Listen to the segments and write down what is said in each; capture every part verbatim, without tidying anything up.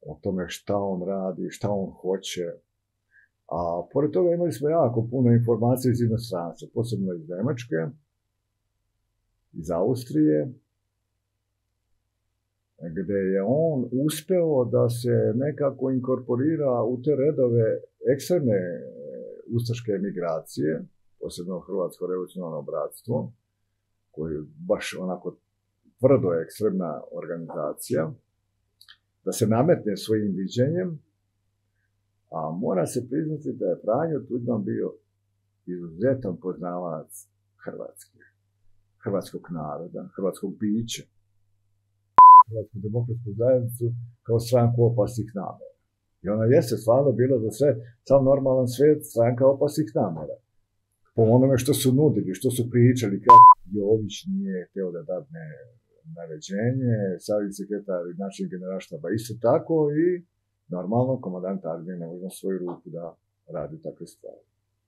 o tome šta on radi, šta on hoće. A pored toga imali smo jako puno informacija iz inostranstva, posebno iz Njemačke, iz Austrije, gdje je on uspeo da se nekako inkorporira u te redove ekstremne ustaške emigracije, posebno Hrvatsko revolucionarno bratstvo, koji je baš onako tvrdo ekstremna organizacija, da se nametne svojim viđenjem, a mora se priznati da je Franjo Tuđman bio izuzetan poznavalac Hrvatske, hrvatskog naroda, hrvatskog bića, Hrvatsku demokratsku zajednicu kao stranku opasnih namera. I ona jeste stvarno bila za sve, sam normalan svijet, stranka opasnih namera. Po onome što su nudili, što su pričali, kako Jović nije htio da dadne naređenje, savjetni sekretar našeg generalštaba isto tako i normalno komandant armije ne može na svoju ruku da radi takve stvari.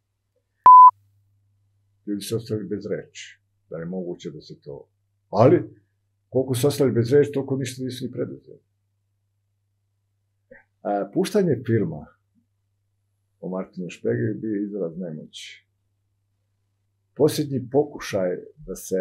Ljudi su ostali bez reči, da je moguće da se to... Ali, koliko su ostali bez reči, toliko ništa nisu ni preduzeli. Puštanje filma o Martinu Špegiju bio je izraz nemoći. Posljednji pokušaj da se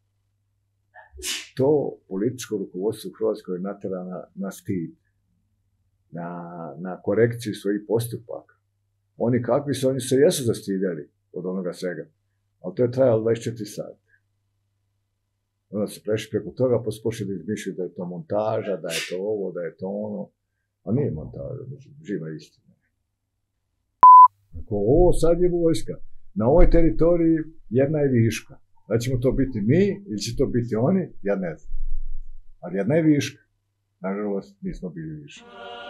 to političko rukovodstvo u Hrvatskoj natera na, na stid, na, na korekciju svojih postupaka. Oni kakvi su, oni se jesu zastidjeli od onoga svega, ali to je trajalo dvadeset četiri sata. Onda su prešli preko toga, pa su počeli izmišljati da je to montaža, da je to ovo, da je to ono, a nije montaža, živa istina. Ako ovo sad je vojska, na ovoj teritoriji jedna je viška. Da ćemo to biti mi ili će to biti oni, ja ne znam. Ali jedna je viška. Nažalost, nismo bili viška.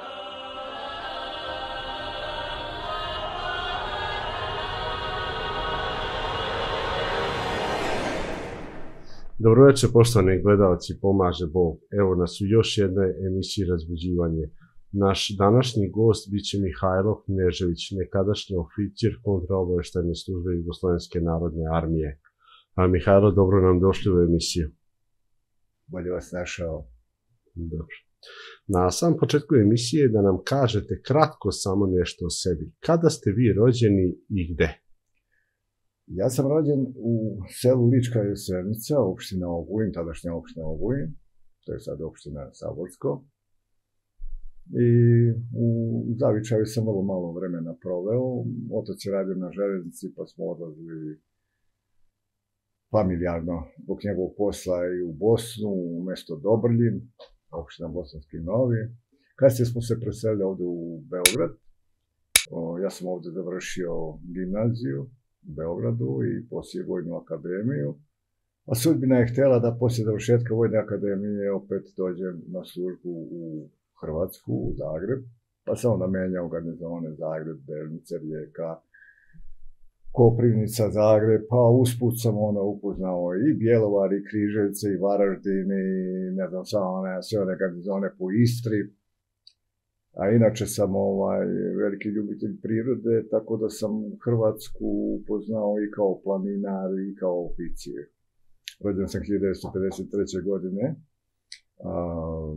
Dobro večer, poštovani gledalci, pomaže Bog. Evo nas u još jednoj emisiji Razbuđivanje. Naš današnji gost bit će Mihajlo Knežević, nekadašnji oficir kontraobavještajne službe Jugoslovenske narodne armije. A Mihajlo, dobro nam došli u emisiju. Bolje vas našao. Dobro. Na samom početku emisije da nam kažete kratko samo nešto o sebi. Kada ste vi rođeni i gde? Ja sam rođen u selu Lička Jesenica, opština Ogulin, tadašnja opština Ogulin, to je sad opština Saborsko. I u Zavičaju sam vrlo malo vremena proveo. Otac je radio na železnici, pa smo odlazili familijarno zbog njegovog posla i u Bosnu, u mjesto Dobrljin, opština Bosanski Novi. Kasnije smo se preselili ovdje u Beograd. O, ja sam ovdje završio gimnaziju u Beogradu i poslije Vojnu akademiju. A sudbina je htjela da poslije završetka Vojne akademije opet dođem na službu u Hrvatsku, u Zagreb. Pa sam onda menjao garnizone Zagreb, Delnice, Rijeka, Koprivnica, Zagreb, pa usput sam onda upoznao i Bjelovar, i Križevce, i Varaždin, i ne znam, one, sve one garnizone po Istri. A inače sam ovaj, veliki ljubitelj prirode, tako da sam Hrvatsku upoznao i kao planinar i kao oficir. Rođen sam hiljadu devetsto pedeset treće. godine. Um,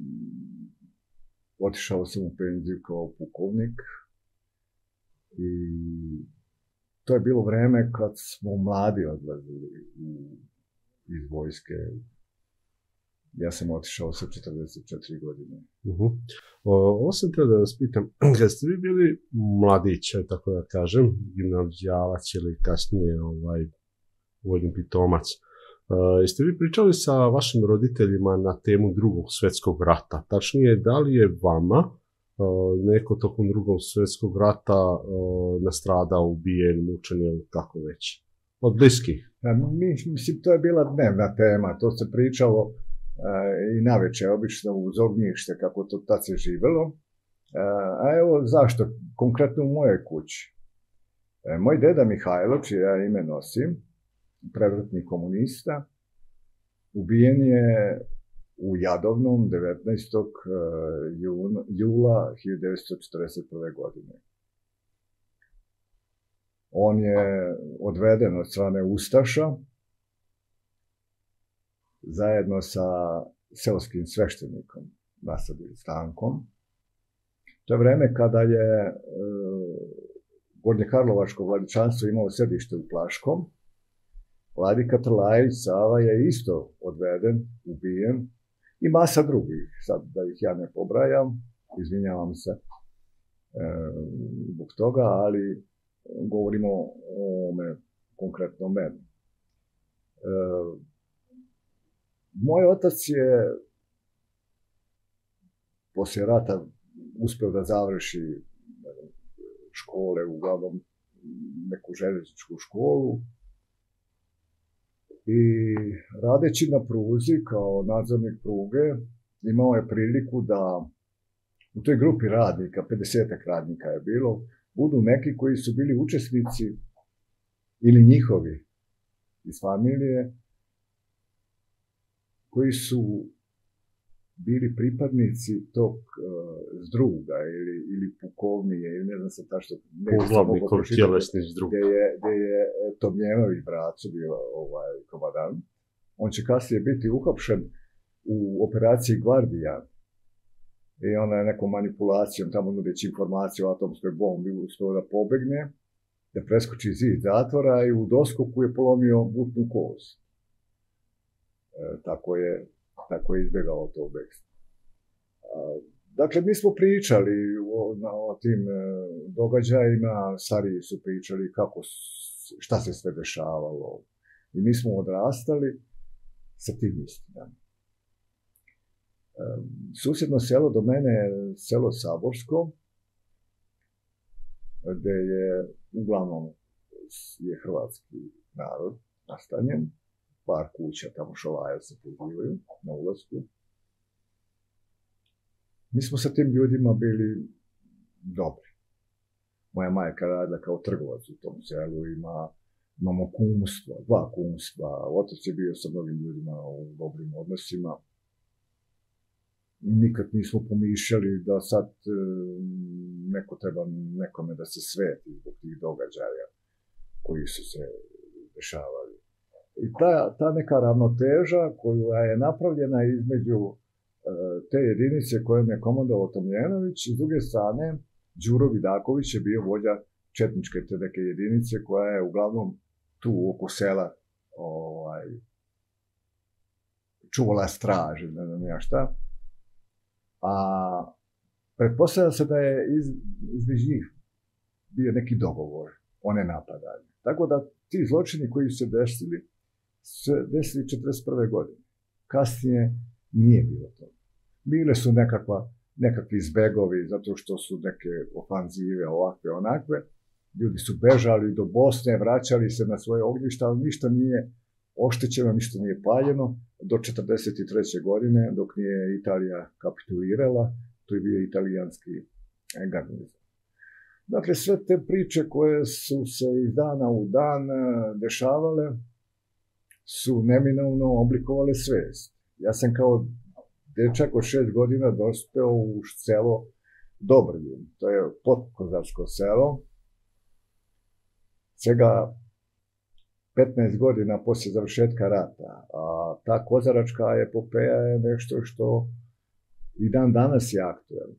otišao sam u penziju kao pukovnik i to je bilo vreme kad smo mladi odlazili iz vojske. Ja sam otišao sa četrdeset četiri godine. Uh-huh. Ovo sam htio da vas pitam, kad ste vi bili mladić, tako da kažem, gimnazijalac ili kasnije ovaj, vojni pitomac, uh, jeste vi pričali sa vašim roditeljima na temu drugog svjetskog rata? Tačnije, da li je vama uh, neko tokom drugog svjetskog rata uh, nastradao, ubijen, mučen ili kako već? Od bliskih? Ja, mislim, to je bila dnevna tema, to se pričalo i navečer, obično uz ognjište, kako to tad se živelo. A evo zašto, konkretno u mojoj kući. Moj deda Mihajlo, čije ja ime nosim, predratni komunista, ubijen je u Jadovnom devetnaestog jula hiljadu devetsto četrdeset prve. godine. On je odveden od strane Ustaša, zajedno sa seoskim sveštenikom, Nasadil Stankom, To je vreme kada je e, Gornjekarlovačko vladičanstvo imalo središte u Plaškom. Vladika Trlajić Sava je isto odveden, ubijen i masa drugih, sad da ih ja ne pobrajam, izvinjavam se e, zbog toga, ali govorimo o ome, konkretno meni. E, moj otac je poslije rata uspio da završi škole, uglavnom neku željezničku školu, i radeći na pruzi kao nadzornik pruge imao je priliku da u toj grupi radnika, pedesetak radnika je bilo, budu neki koji su bili učesnici ili njihovi iz familije, koji su bili pripadnici tog uh, zdruga ili, ili pukovnije, ili ne znam sad tašto... Poglavnikov tjelesni zdrug. Gdje je, gdje je Tomljenović Braco bio ovaj, komandant. On će kasnije biti uhapšen u operaciji Gvardijan. I ona je nekom manipulacijom, tamo nudeći informaciju o atomskoj bombi, uspio da pobegne, da preskoči zid zatvora i u doskoku je polomio butnu kost. E, tako je tako je izbjegao to bekstvo. Dakle, mi smo pričali o, na, o tim e, događajima, stariji su pričali kako, šta se sve dešavalo. I mi smo odrastali sa tim istinama. E, susjedno selo do mene je selo Saborsko, gdje je uglavnom je hrvatski narod nastanjen. Par kuća, tamo šolaja se pozivaju na ulasku. Mi smo sa tim ljudima bili dobri. Moja majka radila kao trgovac u tom selu, ima, imamo kumstva, dva kumstva. Otac je bio sa mnogim ljudima u dobrim odnosima. Nikad nismo pomišljali da sad e, neko treba nekome da se sveti zbog tih događaja koji su se dešavali. I ta, ta neka ravnoteža koja je napravljena između e, te jedinice kojom je komandovao Tomljenović, i s druge strane Đuro Vidaković je bio vođa četničke te neke jedinice koja je uglavnom tu oko sela ovaj, čuvala straže, ne znam ja šta. A pretpostavlja se da je iz, između njih bio neki dogovor o nenapadanju. Tako da ti zločini koji su se desili se desili četrdeset prve godine. Kasnije nije bilo to. Bile su nekakva, nekakvi zbegovi, zato što su neke ofanzive, ovakve, onakve. Ljudi su bežali do Bosne, vraćali se na svoje ognjišta, ali ništa nije oštećeno, ništa nije paljeno do četrdeset treće godine, dok nije Italija kapitulirala. To je bio italijanski garnizam. Dakle, sve te priče koje su se iz dana u dan dešavale su neminovno oblikovale svijest. Ja sam kao dečak od šest godina dospeo u selo Dobroljin. To je podkozarsko selo. Svega petnaest godina poslije završetka rata. A ta kozaračka epopeja je nešto što i dan danas je aktuelno.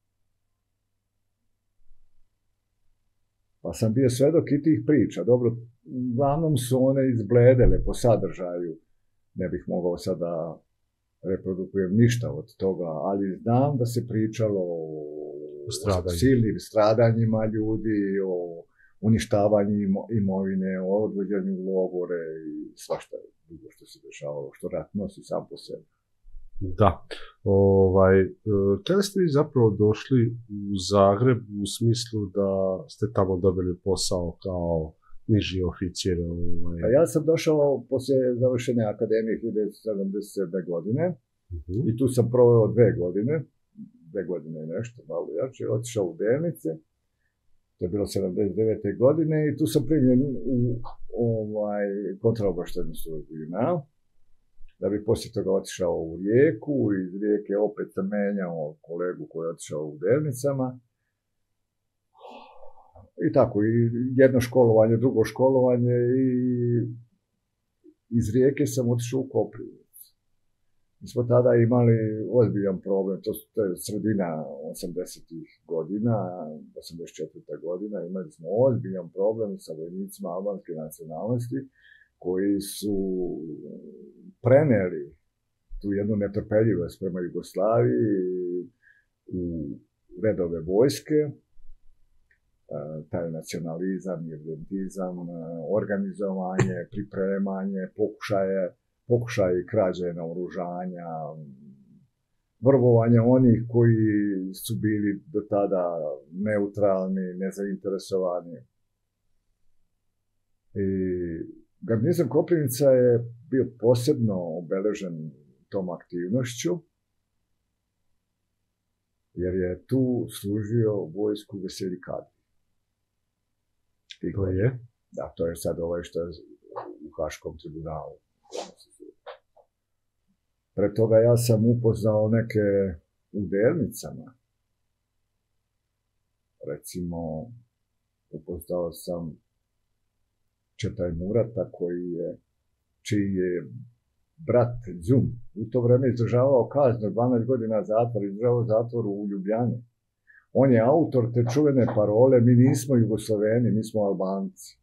Pa sam bio svedok i tih priča. Dobro, uglavnom su one izbledele po sadržaju. Ne bih mogao sada reprodukujem ništa od toga, ali znam da se pričalo o Stradanju. silnim stradanjima ljudi, o uništavanju imovine, o odvođenju u logore i svašta drugo što se dešavalo, što rat nosi sam po sebi. Da. Ovaj, kada ste vi zapravo došli u Zagreb u smislu da ste tamo dobili posao kao niži oficir? Ovaj... Pa ja sam došao poslije završene akademije hiljadu devetsto sedamdeset sedme godine uh-huh. i tu sam proveo dve godine, dve godine i nešto, malo jače, otišao u Delnice, to je bilo sedamdeset devete godine i tu sam primljen u ovaj, kontraobavještajnu službu JNA, da bi poslije toga otišao u Rijeku, iz Rijeke opet sam menjao kolegu koji je otišao u Delnicama. I tako, i jedno školovanje, drugo školovanje i iz Rijeke sam otišao u Koprivnicu. Mi smo tada imali ozbiljan problem, to, to je sredina osamdesetih godina, osamdeset četvrta godina, imali smo ozbiljan problem sa vojnicima albanske nacionalnosti koji su preneli tu jednu netrpeljivost prema Jugoslaviji u redove vojske, taj nacionalizam, iredentizam, organizovanje, pripremanje, pokušaje, pokušaje krađe naoružanja, vrbovanje onih koji su bili do tada neutralni, nezainteresovani. I garnizon Koprivnica je bio posebno obeležen tom aktivnošću, jer je tu služio vojsku Veselji Kadri. To je? Da, to je sad ovaj što je u Haškom tribunalu. Pre toga ja sam upoznao neke u Delnicama. Recimo, upoznao sam Četaj Murata, koji je, čiji je brat Zum u to vreme izdržavao kaznu dvanaest godina zatvora, izdržavao zatvor u Ljubljani. On je autor te čuvene parole: mi nismo Jugosloveni, mi smo Albanci.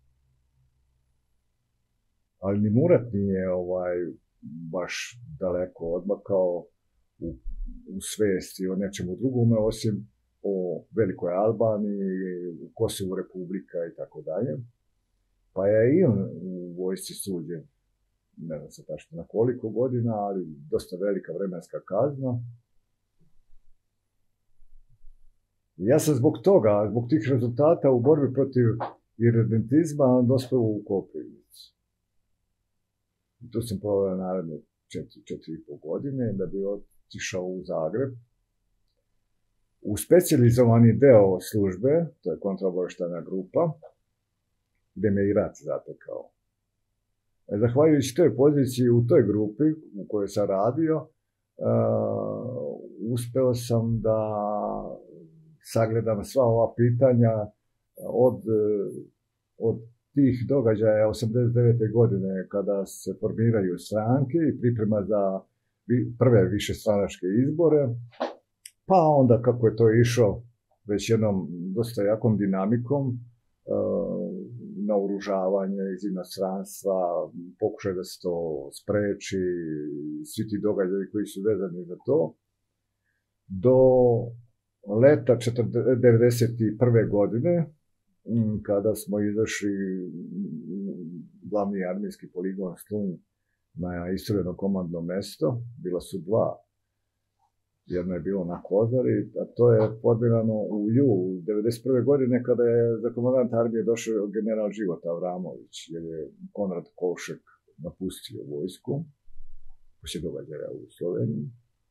Ali ni Murat nije ovaj, baš daleko odmakao u, u svesti o nečemu drugome, osim o Velikoj Albaniji, u Kosovu Republika i tako dalje. Pa je i on u vojsci suđen, ne znam se tačno na koliko godina, ali dosta velika vremenska kazna. I ja sam zbog toga, zbog tih rezultata u borbi protiv iredentizma dospeo u Koprivnicu. I tu sam proveo naredne četiri, četiri i pol godine da bi otišao u Zagreb. U specijalizovani deo službe, to je kontraobaveštajna grupa, gde me i rat zatekao. Zahvaljujući toj poziciji u toj grupi u kojoj sam radio, uh, uspeo sam da sagledam sva ova pitanja od, od tih događaja osamdeset devete godine kada se formiraju stranke i priprema za prve višestranačke izbore, pa onda kako je to išlo već jednom dosta jakom dinamikom, uh, naoružavanje iz inostranstva, pokušaj da se to spreči, svi ti događaji koji su vezani za to, do leta devedeset prve godine, kada smo izašli glavni armijski poligon Slunj na istrojeno komandno mesto, bila su dva. Jedno je bilo na Kozari, a to je formirano u julu devedeset prve godine kada je za komandant armije došao general Života Avramović, jer je Konrad Kolšek napustio vojsku, poslije događaja u Sloveniji.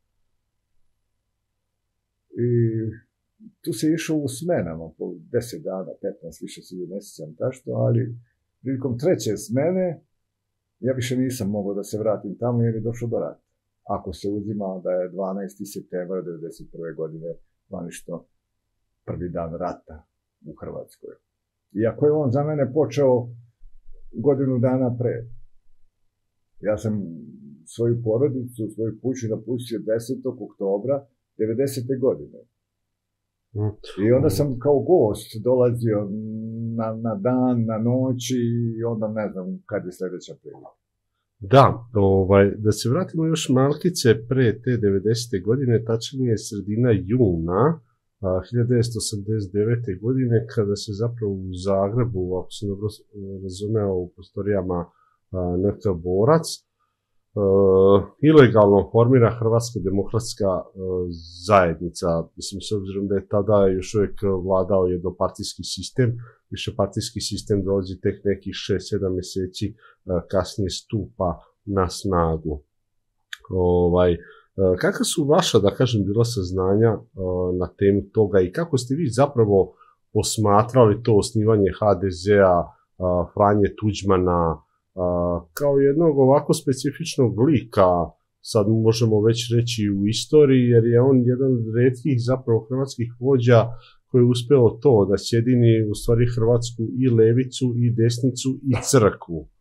I tu se išao u smenama, po deset dana, petnaest, više se ne sjećam tačno, ali prilikom treće smene ja više nisam mogao da se vratim tamo jer je došlo do rata. Ako se uzima da je dvanaesti septembra devedeset prve godine zvanično prvi dan rata u Hrvatskoj. Iako je on za mene počeo godinu dana pre. Ja sam svoju porodicu, svoju kuću napustio desetog oktobra devedesete godine. I onda sam kao gost dolazio na, na dan, na noć i onda ne znam kad je sljedeća prilika. Da, ovaj, da se vratimo još malkice pre te devedesete godine, tačnije sredina juna a, hiljadu devetsto osamdeset devete godine, kada se zapravo u Zagrebu, ako sam dobro razumeo, u prostorijama N K Borac, Uh, ilegalno formira Hrvatska demokratska uh, zajednica, mislim, s obzirom da je tada još uvijek vladao jednopartijski sistem, višepartijski sistem dolazi tek nekih šest sedam mjeseci uh, kasnije stupa na snagu. Ovaj, uh, kakva su vaša, da kažem, bila saznanja uh, na temu toga i kako ste vi zapravo posmatrali to osnivanje H D Z-a, uh, Franje Tuđmana, Uh, kao jednog ovako specifičnog lika, sad možemo već reći u istoriji, jer je on jedan od retkih zapravo hrvatskih vođa koji je uspeo to da sjedini u stvari hrvatsku i levicu i desnicu i crkvu.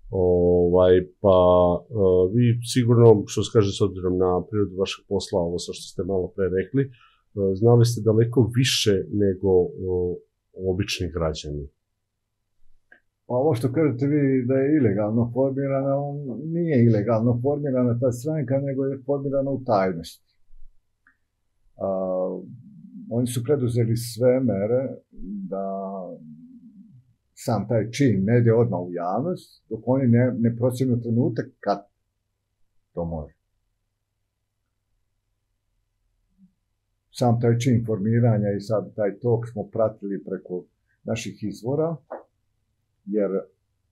Ovaj, pa uh, vi sigurno, što se kaže s obzirom na prirodu vašeg posla, ovo sa što ste malo pre rekli, uh, znali ste daleko više nego uh, obični građani. Pa ovo što kažete vi da je ilegalno formirana, on nije ilegalno formirana ta stranka, nego je formirana u tajnosti. Uh, oni su preduzeli sve mere da sam taj čin ne ide odmah u javnost, dok oni ne, ne procjenu trenutak kad to može. Sam taj čin formiranja i sad taj tok smo pratili preko naših izvora, jer e,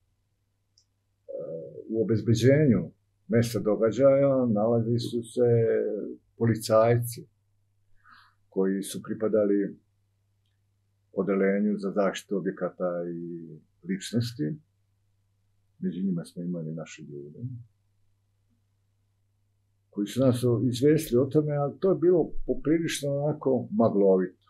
u obezbeđenju mjesta događaja nalazi su se policajci koji su pripadali odelenju za zaštitu objekata i ličnosti. Među njima smo imali naše ljude koji su nas izvestili o tome, ali to je bilo poprilično onako maglovito.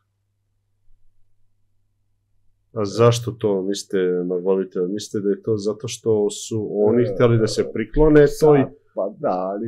A zašto to mislite maglovito? Mislite da je to zato što su oni htjeli da se priklone toj... Pa da, ali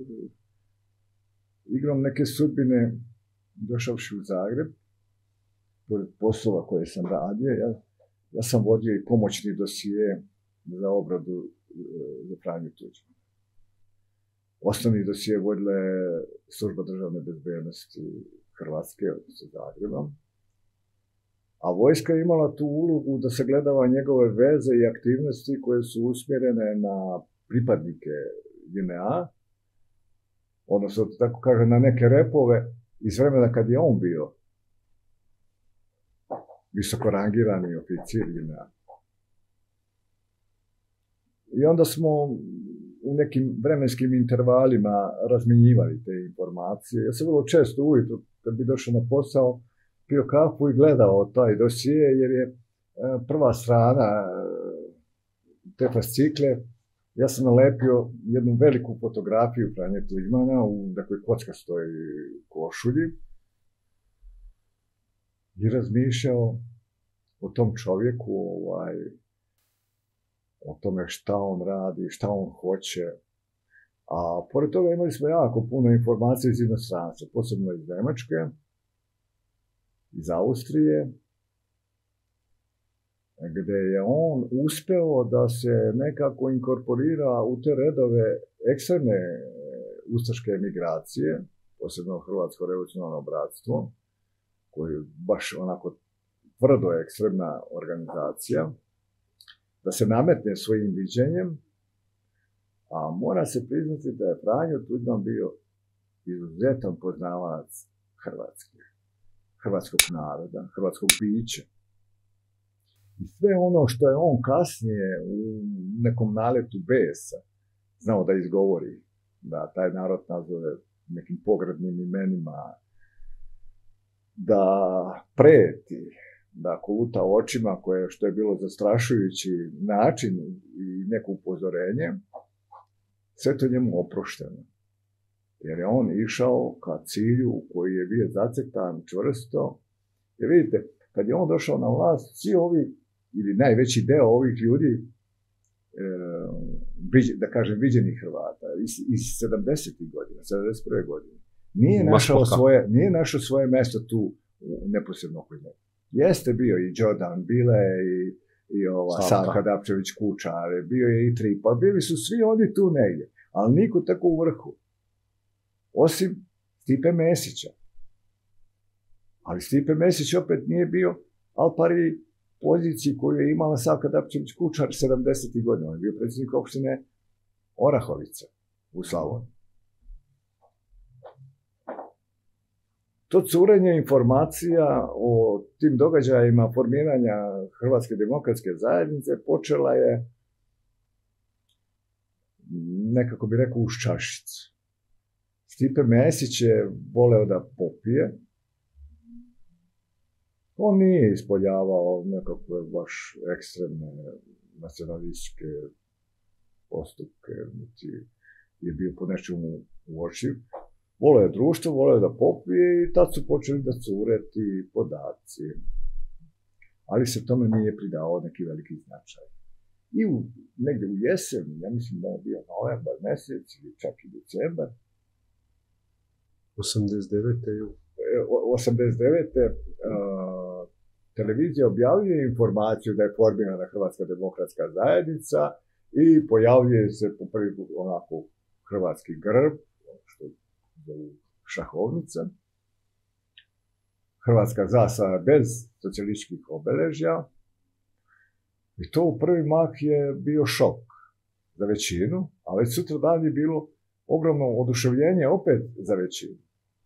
igrom neke sudbine došavši u Zagreb, pored poslova koje sam radio, ja, ja sam vodio i pomoćni dosije za obradu za Franju Tuđmana. Osnovni dosije vodila je Služba državne bezbednosti Hrvatske, odnosno Zagreba, a vojska je imala tu ulogu da sagledava njegove veze i aktivnosti koje su usmjerene na pripadnike J N A, odnosno, tako kaže, na neke repove iz vremena kad je on bio visoko rangirani oficir J N A. I onda smo u nekim vremenskim intervalima razmjenjivali te informacije. Ja sam vrlo često ujutro, kad bi došao na posao, pio kafu i gledao taj dosije, jer je prva strana te fascikle, ja sam nalepio jednu veliku fotografiju Franje Tuđmana u nekoj kockastoj košulji i razmišljao o tom čovjeku, ovaj, o tome šta on radi, šta on hoće. A pored toga imali smo jako puno informacija iz inostranstva, posebno iz Nemačke, iz Austrije, gdje je on uspeo da se nekako inkorporira u te redove ekstremne ustaške emigracije, posebno Hrvatsko revolucionarno bratstvo, koji je baš onako tvrdo ekstremna organizacija, da se nametne svojim viđenjem, a mora se priznati da je Franjo Tuđman bio izuzetan poznavalac Hrvatske, hrvatskog naroda, hrvatskog bića. I sve ono što je on kasnije u nekom naletu besa znao da izgovori, da taj narod nazove nekim pogrdnim imenima, da preti, da koluta očima, koje, što je bilo zastrašujući način i neko upozorenje, sve to njemu oprošteno. Jer je on išao ka cilju koji je bio zacrtan čvrsto. Jer vidite, kad je on došao na vlast, svi ovi, ili najveći deo ovih ljudi, e, da kažem, viđenih Hrvata, iz, iz sedamdesetih godina, sedamdeset prve godine, nije našao svoje, nije našao svoje mjesto tu u neposredno oko njega. Jeste bio i Đodan, bila je i, i ova Savka Dapčević-Kučar, bio je i Tripa, bili su svi oni tu negdje, ali niko tako u vrhu. Osim Stipe Mesića. Ali Stipe Mesić opet nije bio al pari poziciji koju je imala Savka Dapčević-Kučar sedamdesetih godina. On je bio predsjednik opštine Orahovica u Slavoniji. To curenje informacija o tim događajima formiranja Hrvatske demokratske zajednice počela je, nekako bi rekao, uz čašicu. Stipe Mesić je voleo da popije. On nije ispoljavao nekakve baš ekstremne nacionalističke postupke, niti je bio po nečemu uočiv. Voleo je društvo, voleo je da popije i tad su počeli da cureti podaci. Ali se tome nije pridao neki veliki značaj. I u, negdje u jesen, ja mislim da je bio novembar mjesec ili čak i decembar. osamdeset devete osamdeset devete Uh, televizija objavljuje informaciju da je formirana Hrvatska demokratska zajednica i pojavljuje se po prvi put onako hrvatski grb, što zovu šahovnica, hrvatska zastava bez socijalističkih obeležja. I to u prvi mah je bio šok za većinu, a već sutra dan je bilo ogromno oduševljenje opet za većinu.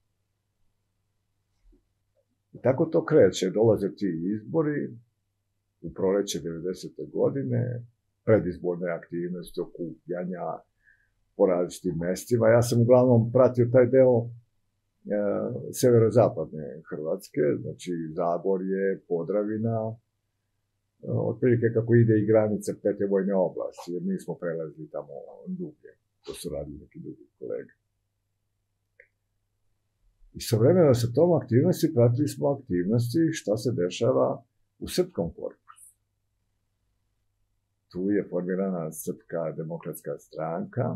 I tako to kreće, dolaze ti izbori u proljeće devedesete godine, predizborne aktivnosti, okupljanja po različitim mestima. Ja sam uglavnom pratio taj deo e, severozapadne Hrvatske, znači Zagorje, Podravina, e, otprilike kako ide i granica pete vojne oblasti, jer nismo prelazili tamo dublje, to su radili neki drugi kolege. Istovremeno sa tom aktivnosti pratili smo aktivnosti šta se dešava u srpskom korpusu. Tu je formirana Srpska demokratska stranka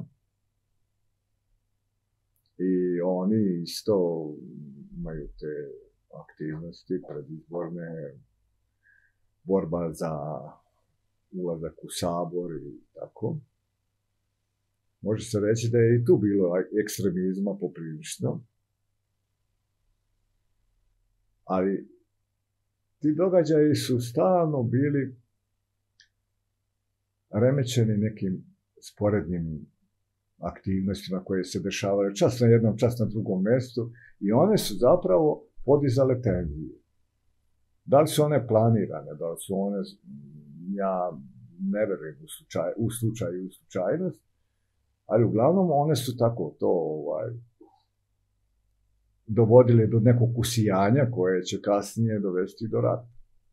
i oni isto imaju te aktivnosti predizborne, borba za ulazak u sabor i tako. Može se reći da je i tu bilo ekstremizma poprilično. Ali ti događaji su stalno bili remećeni nekim sporednim aktivnostima koje se dešavaju čas na jednom, čas na drugom mjestu i one su zapravo podizale tenzije. Da li su one planirane, da li su one, ja ne verujem u slučaj, u slučaj i u slučajnost, ali uglavnom one su tako to ovaj, dovodili do nekog usijanja koje će kasnije dovesti do rata.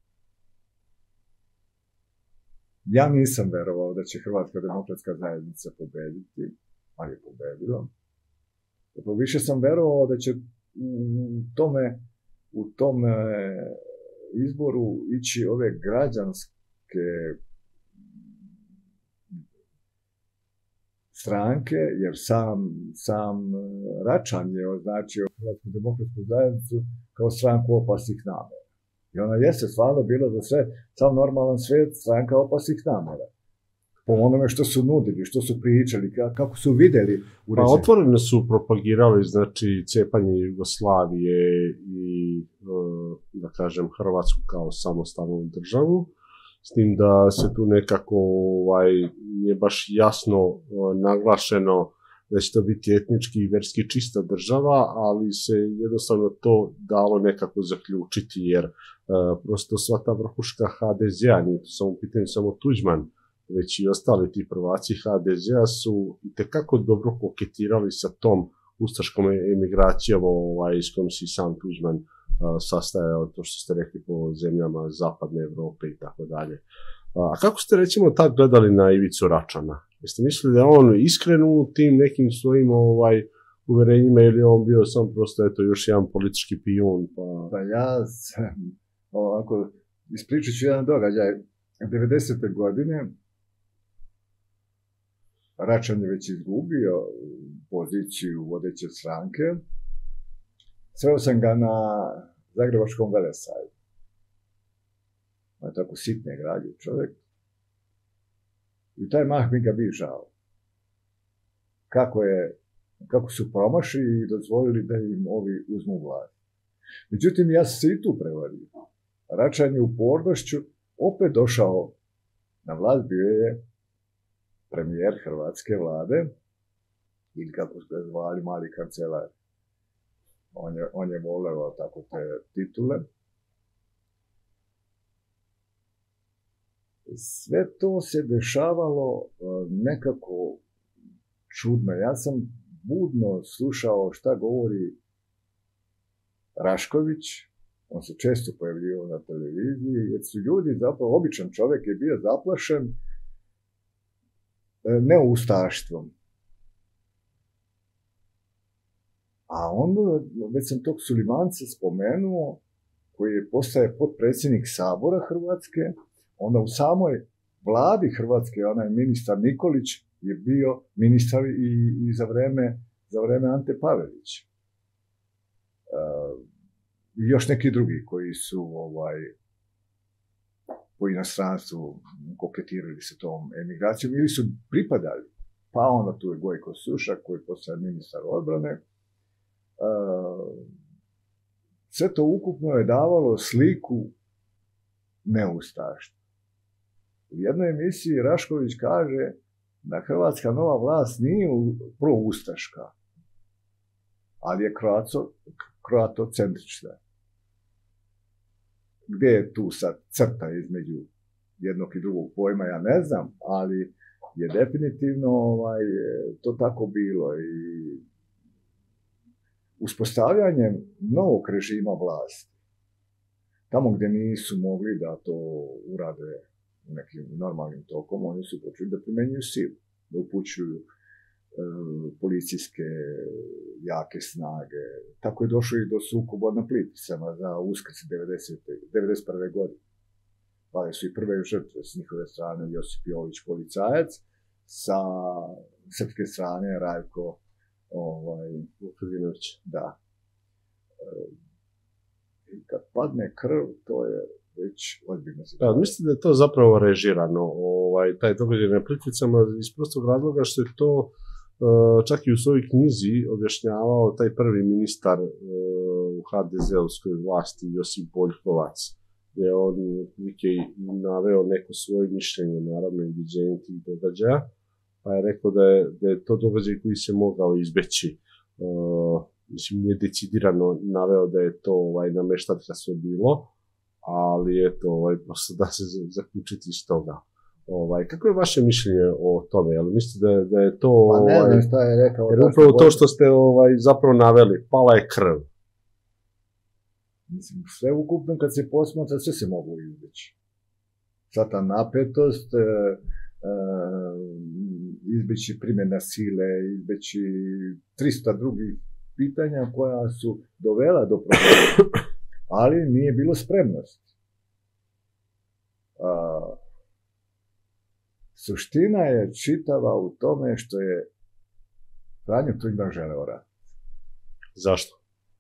Ja nisam verovao da će Hrvatska demokratska zajednica pobediti, ali je pobedila. Zato više sam verovao da će u tome, u tome izboru ići ove građanske stranke, jer sam, sam Račan je označio Hrvatsku demokratsku zajednicu kao stranku opasnih namera. I ona jeste stvarno bila za sve, sam normalan svijet, stranka opasnih namera. Po onome što su nudili, što su pričali, kako su videli. Pa otvoreno su propagirali, znači, cepanje Jugoslavije i, da kažem, Hrvatsku kao samostalnu državu. S tim da se tu nekako ovaj, nije baš jasno naglašeno da će to biti etnički i verski čista država, ali se jednostavno to dalo nekako zaključiti, jer uh, prosto sva ta vrhuška ha de zea, nije to samo pitanje samo Tuđman, već i ostali ti prvaci ha de zea su itekako dobro koketirali sa tom ustaškom emigracijom ovaj, s kojom si sam Tuđman uh, sastajao, to što ste rekli, po zemljama zapadne Evrope i tako dalje. A kako ste, recimo, tad gledali na Ivicu Račana? Jeste mislili da je on iskren u tim nekim svojim ovaj, uverenjima ili on bio sam prosto, eto, još jedan politički pijun? Pa, pa ja sam, ovako, ispričat ću jedan događaj. devedesete godine Račan je već izgubio poziciju vodeće stranke. Sreo sam ga na Zagrebačkom Velesajmu. On je tako sitne građe čovjek. I taj mah mi ga bi žao. Kako, je, kako su promašili i dozvolili da im ovi uzmu vlast. Međutim, ja sam se i tu prevario. Račan je u upornošću opet došao na vlast, bio je premijer hrvatske vlade, ili kako su ga zvali, mali kancelar. On je, on je voleo tako te titule. Sve to se dešavalo nekako čudno. Ja sam budno slušao šta govori Rašković. On se često pojavljivao na televiziji, jer su ljudi, zapravo običan čovjek je bio zaplašen neustaštvom. A onda, već sam tog Sulimanca spomenuo, koji je postaje potpredsjednik Sabora Hrvatske, onda u samoj vladi Hrvatske, onaj ministar Nikolić je bio ministar i, i za vreme, za vreme Ante Pavelića. Uh, I još neki drugi koji su ovaj, po inostranstvu koketirali sa tom emigracijom ili su pripadali. Pa onda tu je Gojko Sušak koji je postao ministar odbrane. Uh, sve to ukupno je davalo sliku neustaštva. U jednoj emisiji Rašković kaže da hrvatska nova vlast nije proustaška, ali je kroatocentrična. Gdje je tu sad crta između jednog i drugog pojma, ja ne znam, ali je definitivno ovaj, to tako bilo. I uspostavljanjem novog režima vlasti, tamo gdje nisu mogli da to urade u nekim normalnim tokom, oni su počeli da primjenjuju silu, da upućuju e, policijske jake snage. Tako je došlo i do sukoba na Plitvicama za Uskrs devedeset prve godine. Pale su i prve žrtve s njihove strane Josip Jović policajac, sa srpske strane Rajko ovaj, Vukadinović. Da. E, I kad padne krv, to je već ozbiljno situacija. Da, mislite da je to zapravo režirano, ovaj, taj događaj na Plitvicama, iz prostog razloga što je to uh, čak i u svojoj knjizi objašnjavao taj prvi ministar uh, u ha de ze-ovskoj vlasti, Josip Boljkovac, gdje je on naveo neko svoje mišljenje, naravno i viđenje tih događaja, pa je rekao da je, da je to događaj koji se mogao izbeći. Uh, mislim, nije decidirano naveo da je to ovaj, nameštačka sve bilo, ali eto, ovaj, prosto da se zaključiti iz toga. Ovaj, kako je vaše mišljenje o tome? Jel mislite da, da je to... Pa ne znam ovaj, šta je rekao. Jer upravo to što ste ovaj, zapravo naveli, pala je krv. Mislim, sve ukupno kad se posmatra, sve se moglo izbeći. Sad ta napetost, e, e, izbeći primjena sile, izbeći trista drugih pitanja koja su dovela do problema, ali nije bilo spremnosti. A, suština je čitava u tome što je Franjo Tuđman želeo rat. Zašto?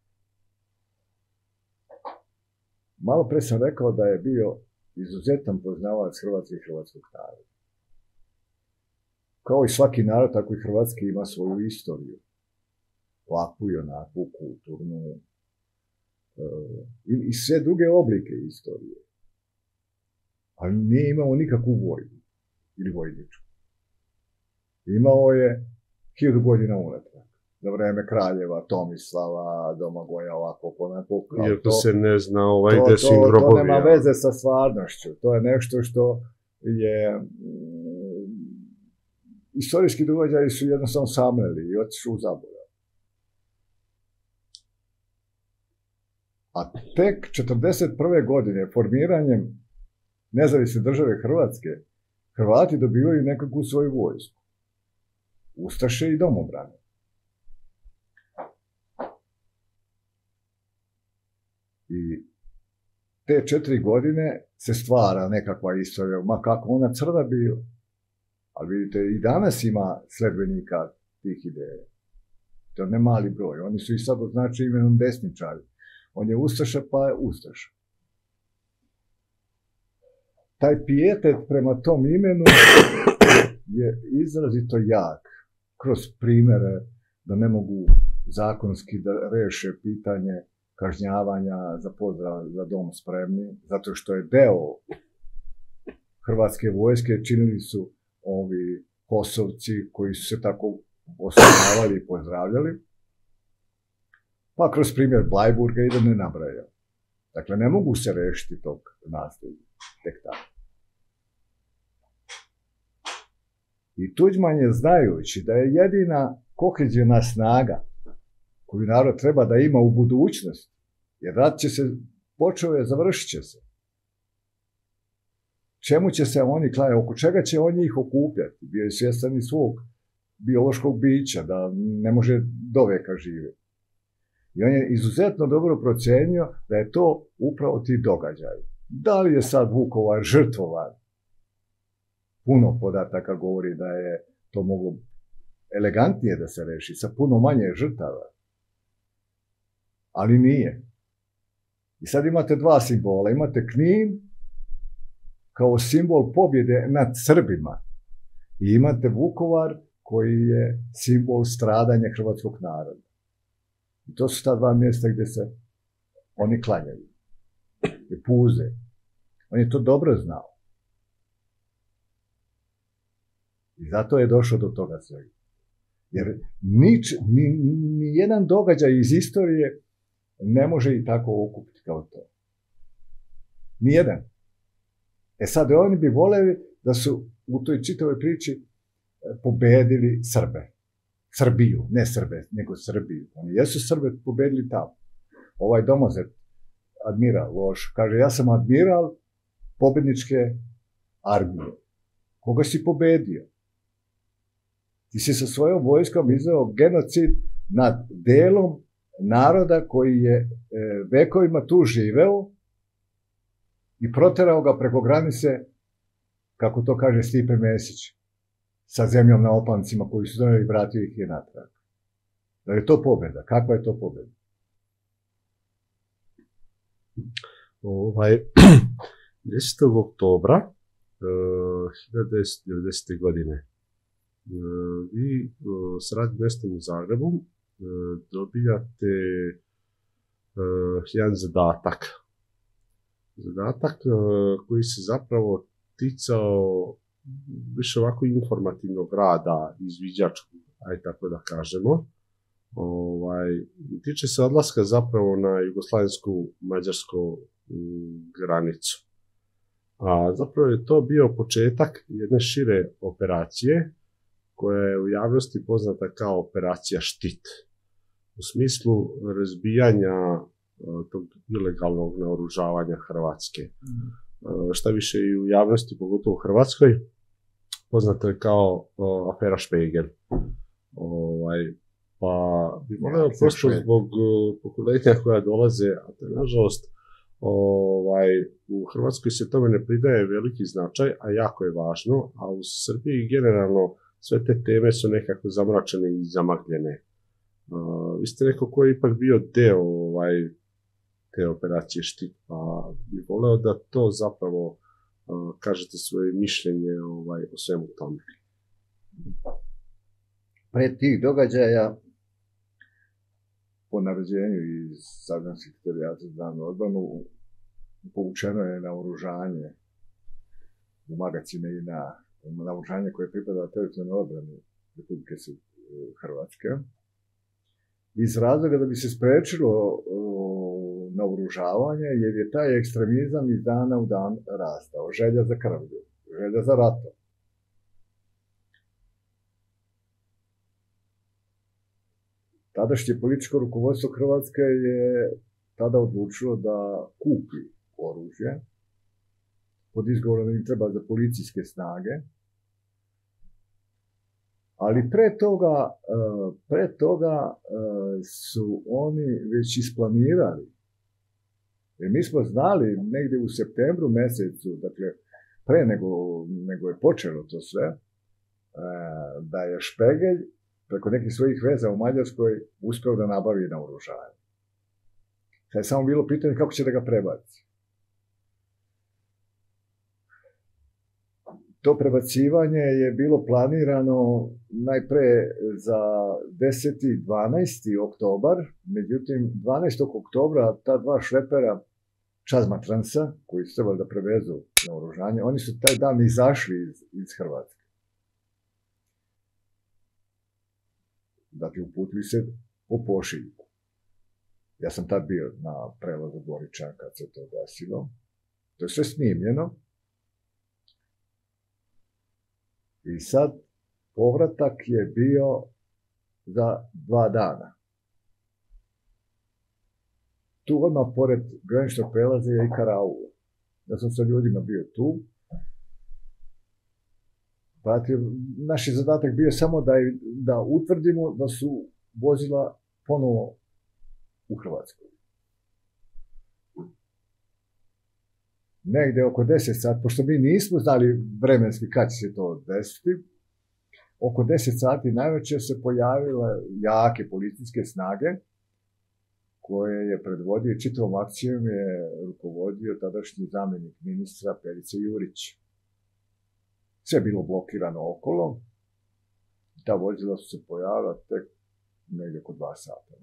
Malo pre sam rekao da je bio izuzetan poznavalac Hrvatske i hrvatskog naroda. Kao i svaki narod, tako i hrvatski ima svoju istoriju. Ovakvu i onakvu, kulturnu, uh, i, i sve druge oblike istorije. Ali nije imao nikakvu vojnu ili vojničku. Imao je hiljadu godina unatrag. Za vreme kraljeva, Tomislava, Domagoja, ovako, onako. Iako to, se ne zna ovaj to, desin to, grobovija. To nema veze sa stvarnošću. To je nešto što je... Mm, istorijski događaji su jednostavno samleli i otišli u zaborav. A tek četrdeset prve godine, formiranjem nezavisne države Hrvatske, Hrvati dobivaju nekakvu svoju vojsku. Ustaše i domobrane. I te četiri godine se stvara nekakva istorija, ma kako ona crna bila. Ali vidite, i danas ima sledbenika tih ideja. To ne mali broj. Oni su i sad označeni imenom desničari. On je ustaša, pa je ustaša. Taj pijetet prema tom imenu je izrazito jak. Kroz primere da ne mogu zakonski da reše pitanje kažnjavanja za pozdrav za dom spremni, zato što je deo hrvatske vojske činili su ovi Kosovci koji su se tako osnovavali i pozdravljali. Pa kroz primjer Blajburga i da ne nabrajam. Dakle, ne mogu se rešiti tog nasljeđa, tek tako. I Tuđman je, znajući da je jedina kohezijona snaga koju narod treba da ima u budućnosti, jer rat će se, počeo je, završit će se. Čemu će se oni klajati, oko čega će oni ih okupljati? Bio je svjestan i svog biološkog bića, da ne može do veka živjeti. I on je izuzetno dobro procenio da je to upravo ti događaj. Da li je sad Vukovar žrtvovan puno podataka govori da je to moglo elegantnije da se reši, sa puno manje žrtava. Ali nije. I sad imate dva simbola. Imate Knin kao simbol pobjede nad Srbima i imate Vukovar koji je simbol stradanja hrvatskog naroda. I to su ta dva mjesta gdje se oni klanjaju i puze. On je to dobro znao. I zato je došao do toga svega. Jer nič, ni, ni jedan događaj iz istorije ne može i tako okupiti kao to. Nijedan. E sad, oni bi voljeli da su u toj čitavoj priči pobedili Srbe. Srbiju, ne Srbe, nego Srbiju. Oni jesu Srbe pobedili tamo. Ovaj domozet, admiral Loš, kaže, ja sam admiral pobedničke armije. Koga si pobedio? Ti si sa svojom vojskom izveo genocid nad delom naroda koji je e, vekovima tu živeo i proterao ga preko granice, kako to kaže Stipe Mesić, sa zemljom na opancima koji su doneli i vratio ih je natrag. Da je to pobjeda? Kakva je to pobjeda? Ovaj, desetog oktobra hiljadu devetsto devedesete. godine vi s radnim mjestom u Zagrebu dobijate jedan zadatak. Zadatak koji se zapravo ticao više ovako informativnog rada, izviđačkog, aj tako da kažemo. Ovaj, tiče se odlaska zapravo na jugoslavensku mađarsku granicu. A zapravo je to bio početak jedne šire operacije koja je u javnosti poznata kao operacija Štit. U smislu razbijanja tog ilegalnog naoružavanja Hrvatske. Mm. Šta više i u javnosti, pogotovo u Hrvatskoj, poznato je kao o, afera Špegel. Ovaj, pa bih volio ja, prosto zbog pokolenja koja dolaze, a to je nažalost ovaj, u Hrvatskoj se tome ne pridaje veliki značaj, a jako je važno, a u Srbiji generalno sve te teme su nekako zamračene i zamagljene. Uh, vi ste neko koji je ipak bio deo ovaj, te operacije Štit, pa bih voleo da to zapravo uh, kažete svoje mišljenje ovaj, o svemu tome. Pred tih događaja, po naređenju iz Saveznog sekretarijata za narodnu odbranu, povučeno je naoružanje u magacine i na naoružanje koje pripada teritorijalnoj odbrani Republike Hrvatske, iz razloga da bi se sprečilo naoružavanje, jer je taj ekstremizam iz dana u dan rastao. Želja za krvlju, želja za ratom. Tadašnje političko rukovodstvo Hrvatske je tada odlučilo da kupi oružje pod izgovorom da im treba za policijske snage, ali pre toga, pre toga su oni već isplanirali. Jer mi smo znali negdje u septembru mjesecu, dakle pre nego, nego je počelo to sve, da je Špegelj preko nekih svojih veza u Mađarskoj uspio da nabavi naoružanje. Sad je samo bilo pitanje kako će da ga prebaci. To prebacivanje je bilo planirano najpre za deseti dvanaesti oktobar, međutim dvanaestog oktobra ta dva šlepera Čazmatransa, koji su trebali da prevezu naoružanje, oni su taj dan izašli iz, iz Hrvatske. Dakle, uputili se po pošiljku. Ja sam tad bio na prelazu Goričan kad se to desilo. To je sve snimljeno. I sad povratak je bio za dva dana. Tu odmah pored graničnog prelaza je i karaula. Ja sam sa ljudima bio tu. Prati, naš je zadatak bio samo da, da utvrdimo da su vozila ponovo u Hrvatskoj. negde oko deset sati, pošto mi nismo znali vremenski kad će se to desiti, oko deset sati najveće se pojavile jake policijske snage, koje je predvodio, čitavom akcijom je rukovodio tadašnji zamjenik ministra Perica Jurić. Sve je bilo blokirano okolo, ta vozila su se pojavila tek negdje oko dva sata.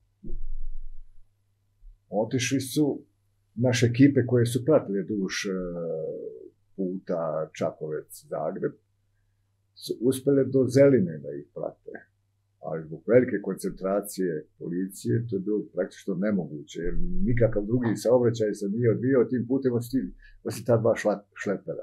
Otišli su naše ekipe koje su pratile duž puta Čakovec-Zagreb, su uspjele do Zeline da ih prate. Ali zbog velike koncentracije policije to je bilo praktično nemoguće, jer nikakav drugi saobraćaj se nije odvijao tim putem osim ta dva šlepera.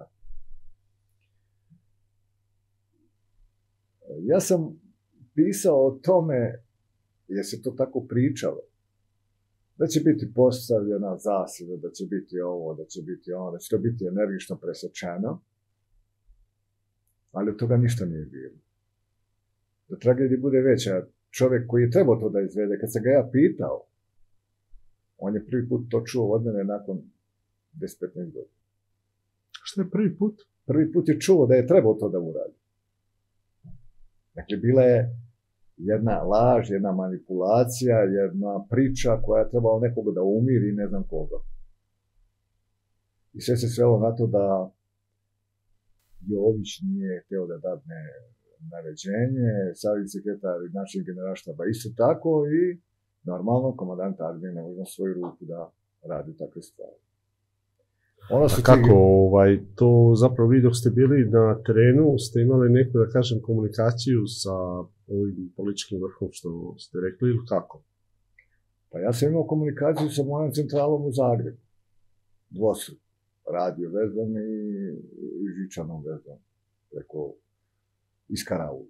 Ja sam pisao o tome, jer se to tako pričalo, da će biti postavljena zasada, da će biti ovo, da će biti ono, da će to biti energično presečeno, ali od toga ništa nije bilo. Da tragedija bude veća, čovjek koji je trebao to da izvede, kad sam ga ja pitao, on je prvi put to čuo od mene nakon deset do petnaest godina. Što je prvi put? Prvi put je čuo da je trebao to da uradi. Dakle, bila je jedna laž, jedna manipulacija, jedna priča koja je trebala nekoga da umiri, ne znam koga. I sve se svelo na to da Jović nije htio da dadne naređenje, savjetni sekretar našeg generalštaba isto tako i normalno komandant armije ne može na svoju ruku da radi takve stvari. Ono su A kako, ti... ovaj, to zapravo vi dok ste bili na terenu, ste imali neku, da kažem, komunikaciju sa ovim političkim vrhom što ste rekli ili kako? Pa ja sam imao komunikaciju sa mojom centralom u Zagrebu. Dvostruko. Radio vezom i, i žičanom vezom. Preko iz Karaula.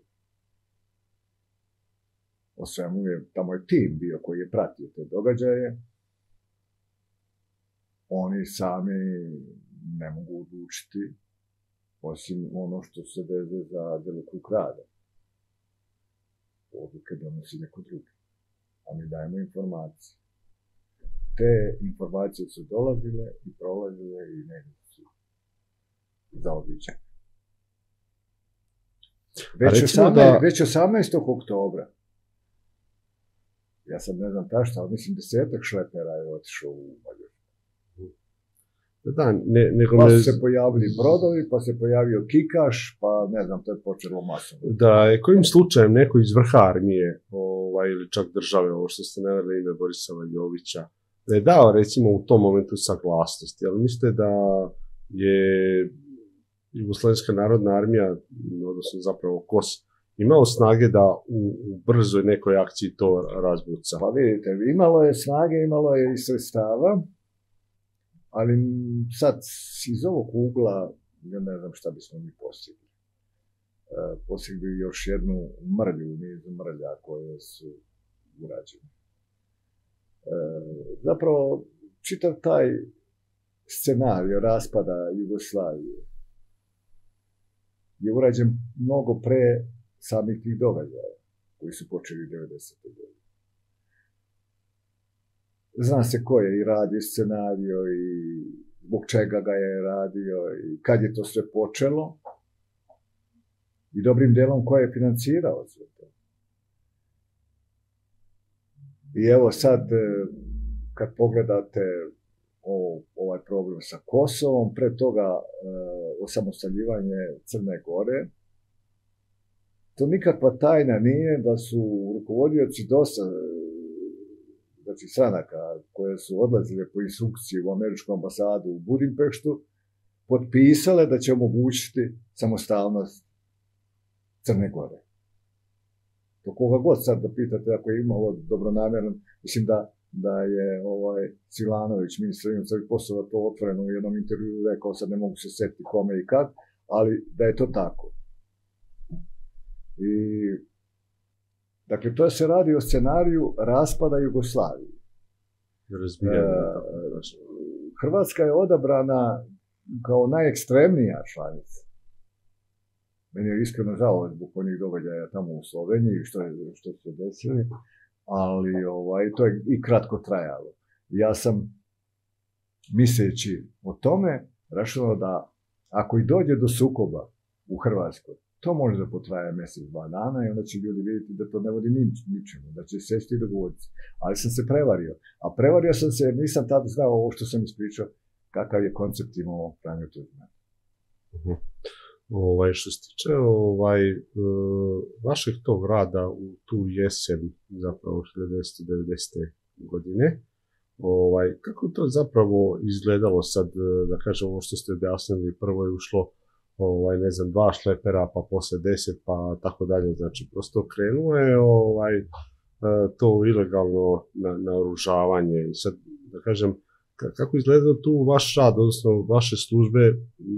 O svemu je, tamo je tim bio koji je pratio te događaje. Oni sami ne mogu odlučiti, osim ono što se veze za djelokrug rada. Odluke donosi neko drugi, a mi dajemo informacije. Te informacije su dolazile i prolazile i negdje su zaobiđene. Već, da... već osamnaestog oktobra, ja sad ne znam tašta, ali mislim desetak šlepera je otišao u Mađarsku. Da, ne, nego pa ne... su se pojavili brodovi, pa se pojavio Kikaš, pa ne znam, to je počelo masom. Da, je kojim slučajem neko iz vrha armije, ovaj, ili čak države, ovo što ste naveli ime Borisova Jovića, da je dao, recimo, u tom momentu saglasnost, jel mislite da je Jugoslovenska narodna armija, odnosno zapravo K O S, imao snage da u, u brzoj nekoj akciji to razbuca? Pa vidite, imalo je snage, imalo je i sredstava, ali sad iz ovog ugla, ja ne znam šta bismo mi postigli. E, postigli još jednu mrlju, niz mrlja koje su urađene. E, zapravo, čitav taj scenario raspada Jugoslavije je urađen mnogo pre samih tih događaja koji su počeli devedesete godine. Zna se ko je i radio scenario i zbog čega ga je radio i kad je to sve počelo i dobrim delom ko je financirao sve to. I evo sad, kad pogledate o, ovaj problem sa Kosovom, pre toga e, osamostaljivanje Crne Gore, to nikakva tajna nije da su rukovodioci dosta znači stranaka koje su odlazile po instrukciji u američku ambasadu u Budimpeštu, potpisale da će omogućiti samostalnost Crne Gore. To koga god sad da pitate, ako je imalo dobronamjerno, mislim da, da je ovaj Silanović, ministar inostranih poslova, to otvoreno u jednom intervju rekao, sad ne mogu se setiti kome i kad, ali da je to tako. I dakle, to se radi o scenariju raspada Jugoslavije. E, Hrvatska je odabrana kao najekstremnija članica. Meni je iskreno žao zbog onih događaja tamo u Sloveniji, što, je, što se desili, ali ovaj, to je i kratko trajalo. Ja sam misleći o tome, računao da ako i dođe do sukoba u Hrvatskoj, to može da potraje mjesec, dva dana i onda će ljudi vidjeti da to ne vodi ničemu, da će sesti i dogovoriti. Ali sam se prevario. A prevario sam se jer nisam tada znao ovo što sam ispričao, kakav je koncept imao Franjo Tuđman. Uh-huh. Ovaj, što se tiče ovaj, uh, vašeg tog rada u tu jesen, zapravo hiljadu devetsto devedesete. godine, ovaj, kako to zapravo izgledalo sad, da kažem, ovo što ste objasnili, prvo je ušlo ovaj, ne znam, dva šlepera, pa posle deset, pa tako dalje, znači prosto krenulo je ovaj, to ilegalno na, naoružavanje i sad, da kažem, kako izgleda tu vaš rad, odnosno vaše službe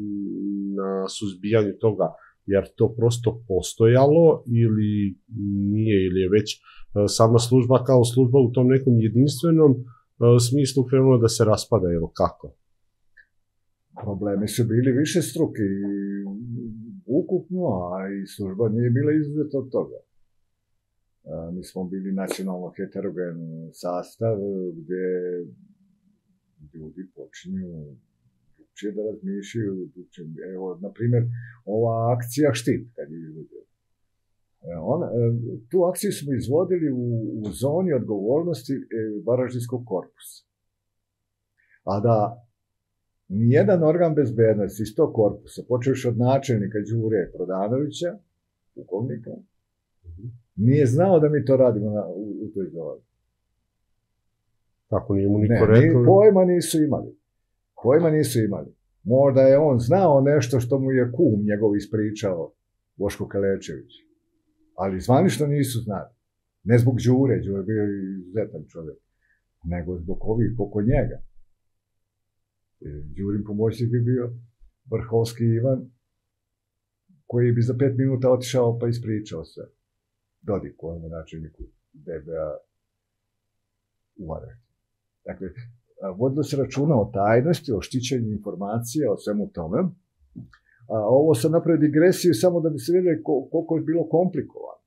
na suzbijanju toga, jer to prosto postojalo ili nije, ili je već sama služba kao služba u tom nekom jedinstvenom smislu krenula da se raspada, ili kako? Problemi su bili više struki ukupno, a i služba nije bila izuzeta od toga. Mi smo bili nacionalno heterogen sastav gdje ljudi počinju drugčije da razmišljaju. Evo, na primjer, ova akcija Štit, kad je izvodio. On, tu akciju smo izvodili u, u zoni odgovornosti Varaždinskog korpusa. A da nijedan organ bezbednosti iz tog korpusa, počevši od načelnika Đure Prodanovića, pukovnika, nije znao da mi to radimo na, u, u toj zoni. Tako nije mu niko rekao? Ne, pojma nisu imali. Pojma nisu imali. Možda je on znao nešto što mu je kum njegov ispričao, Boško Kalečević. Ali zvanično nisu znali. Ne zbog Đure, Đure bio izuzetan čovjek, nego zbog ovih oko njega. Đurin pomoćnik bi bio Vrhovski Ivan, koji bi za pet minuta otišao pa ispričao sve. Dodiku, onom načelniku D B A u Varaždinu. Dakle, vodilo se računa o tajnosti, o štićenju informacija, o svemu tome. A ovo sam napravio digresiju samo da bi se vidjeli koliko je bilo komplikovano.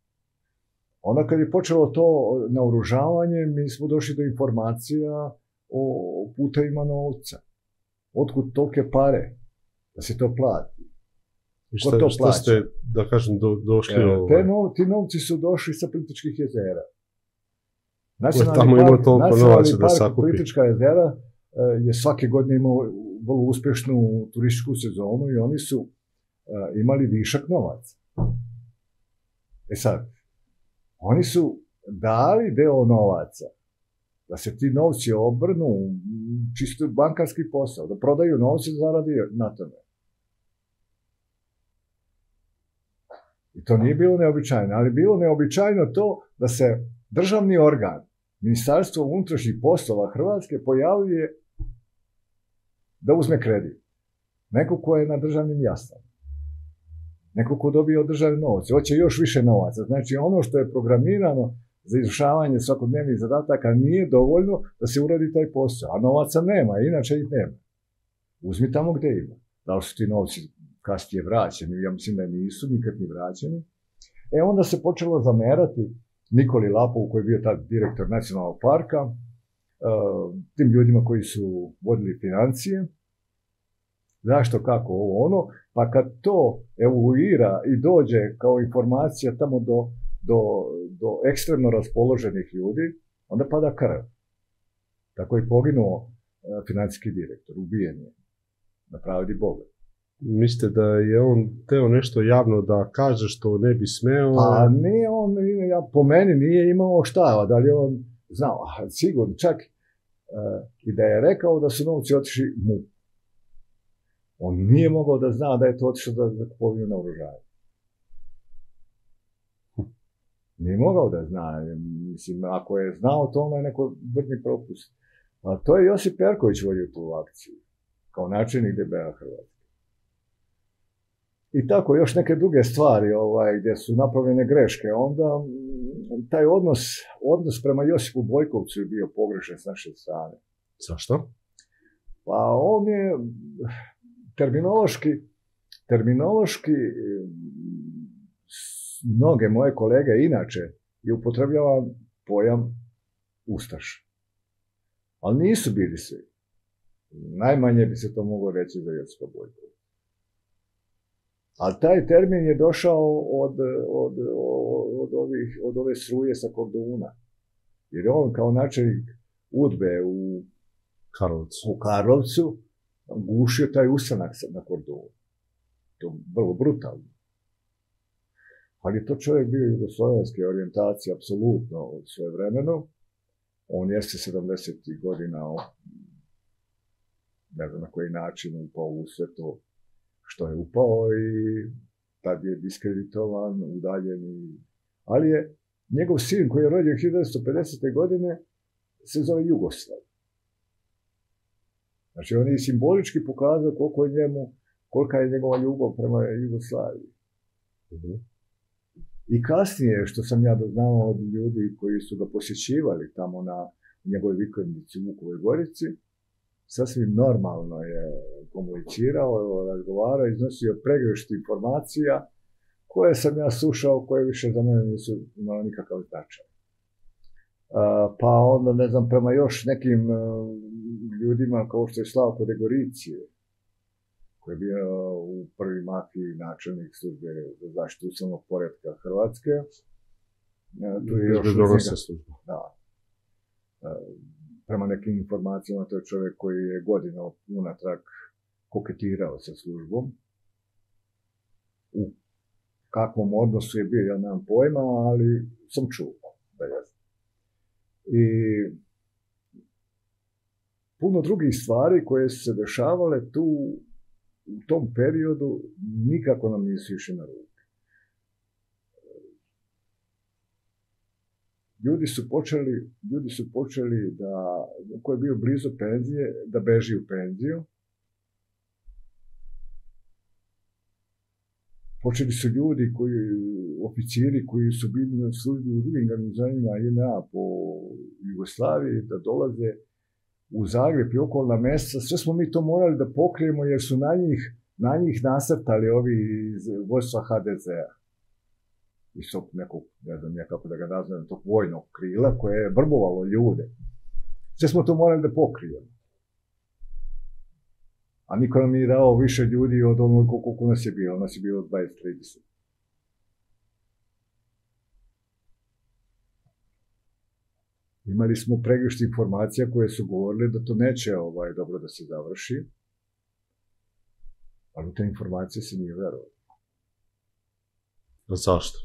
Onda kad je počelo to naoružavanje, mi smo došli do informacija o putevima novca. Otkud tolike pare da se to plati? I šta, to šta ste, da kažem, do, došli e, ovo? Te nov, ti novci su došli sa Plitvičkih jezera. Nacionalni park, nacionalni park Plitvička jezera je svake godine imao vrlo uspješnu turističku sezonu i oni su uh, imali višak novaca. E sad, oni su dali deo novaca da se ti novci obrnu čisto bankarski posao, da prodaju novce da zaradi na tome. I to nije bilo neobičajno, ali bilo neobičajno to da se državni organ, Ministarstvo unutrašnjih poslova Hrvatske, pojavljuje da uzme kredit. Neko ko je na državnim jaslama. Neko ko dobije od državne novce. Hoće još više novaca. Znači ono što je programirano za izvršavanje svakodnevnih zadataka nije dovoljno da se uradi taj posao. A novaca nema, inače ih nema. Uzmi tamo gdje ima. Da li su ti novci kasnije vraćeni? Ja mislim da nisu nikad ni vraćeni. E onda se počelo zamerati Nikoli Lapovu, koji je bio tad direktor nacionalnog parka, tim ljudima koji su vodili financije, zašto, kako, ovo, ono, pa kad to evoluira i dođe kao informacija tamo do, do, do ekstremno raspoloženih ljudi, onda pada krv. Tako je poginuo financijski direktor, ubijen je, na pravdi Boga. Mislite da je on teo nešto javno da kaže što ne bi smeo? Pa nije on, ja, po meni nije imao šta, da li on znao, sigurno, čak uh, i da je rekao da su novci otišli mu. On nije mogao da zna da je to otišao da, da kupovinu naoružanje. Nije mogao da zna, mislim, ako je znao to, ono je neko vrtni propust. A to je Josip Perković vodio tu akciju, kao načelnik D B A Hrvatske. I tako, još neke druge stvari ovaj, gdje su napravljene greške. Onda taj odnos, odnos prema Josipu Bojkovcu je bio pogrešan s naše strane. Zašto? Pa on je terminološki, terminološki mnoge moje kolege inače je upotrebljava pojam ustaš. Ali nisu bili svi. Najmanje bi se to moglo reći za Josipa Boljkovića. A taj termin je došao od, od, od, ovih, od ove struje sa Korduna. Jer je on kao načelnik udbe u Karlovcu, u Karlovcu gušio taj ustanak na Kordunu. To je vrlo brutalno. Ali to čovjek bio jugoslovenske orijentacije, apsolutno svoje vremeno. On jeste sedamdesetih godina, ne znam na koji način upao u sve to što je upao i tad je diskreditovan, udaljen. Ali je njegov sin koji je rođen hiljadu devetsto pedesete. godine se zove Jugoslav. Znači on je simbolički pokazao koliko je njemu, kolika je njegova ljubav prema Jugoslaviji. Uh-huh. I kasnije, što sam ja doznao od ljudi koji su ga posjećivali tamo na njegovoj vikendici u Vukovoj Gorici, sasvim normalno je komunicirao, razgovarao, iznosio pregršt informacija koje sam ja slušao, koje više za mene nisu imali nikakav značaj. Pa onda, ne znam, prema još nekim ljudima kao što je Slavko Degoricije, koji je bio u prvi mafiji načelnik službe za zaštitu ustavnog poretka Hrvatske. Tu je još njega, da. Prema nekim informacijama, to je čovjek koji je godina unatrag koketirao sa službom. U kakvom odnosu je bio, ja nemam pojma, ali sam čuo da je. I puno drugih stvari koje su se dešavale tu u tom periodu nikako nam nisu išli na ruke. Ljudi su počeli, ljudi su počeli da, ko je bio blizu penzije, da beži u penziju. Počeli su ljudi, koji, oficiri koji su bili na službi u drugim garnizonima J N A po Jugoslaviji, da dolaze u Zagreb i okolna mjesta. Sve smo mi to morali da pokrijemo jer su na njih, na njih nasrtali ovi iz vodstva H D Z-a. Iz tog nekog, ne znam nekako da ga nazovem, tog vojnog krila koje je vrbovalo ljude. Sve smo to morali da pokrijemo. A niko nam nije dao više ljudi od onog koliko nas je bilo. Nas je bilo dvadeset trideset. Imali smo pregršt informacija koje su govorile da to neće ovaj, dobro da se završi. Ali u te informacije se nije verovalo. Zašto?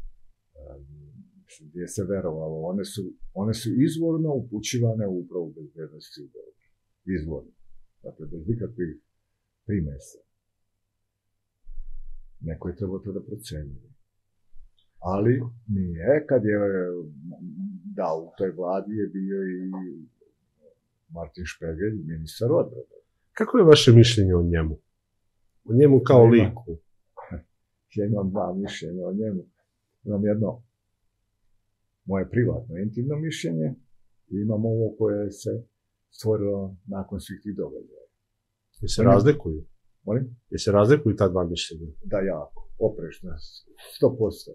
Gdje se verovalo. One su, one su izvorno upućivane u upravu bezbednosti u Beogradu. Izvorno. Dakle, bez nikakvih primesa. Neko je trebao to da procenjuje. Ali nije, kad je, da, u toj vladi je bio i Martin Špegelj, ministar odbrane. Kako je vaše mišljenje o njemu? O njemu kao ja liku? Ja imam dva mišljenja o njemu. Imam jedno moje privatno, intimno mišljenje i imam ovo koje se stvorilo nakon svih tih događaja. Je se razlikuju? Molim? Je se razlikuju ta dva mišljenja? Da, jako. Oprešno. sto posto.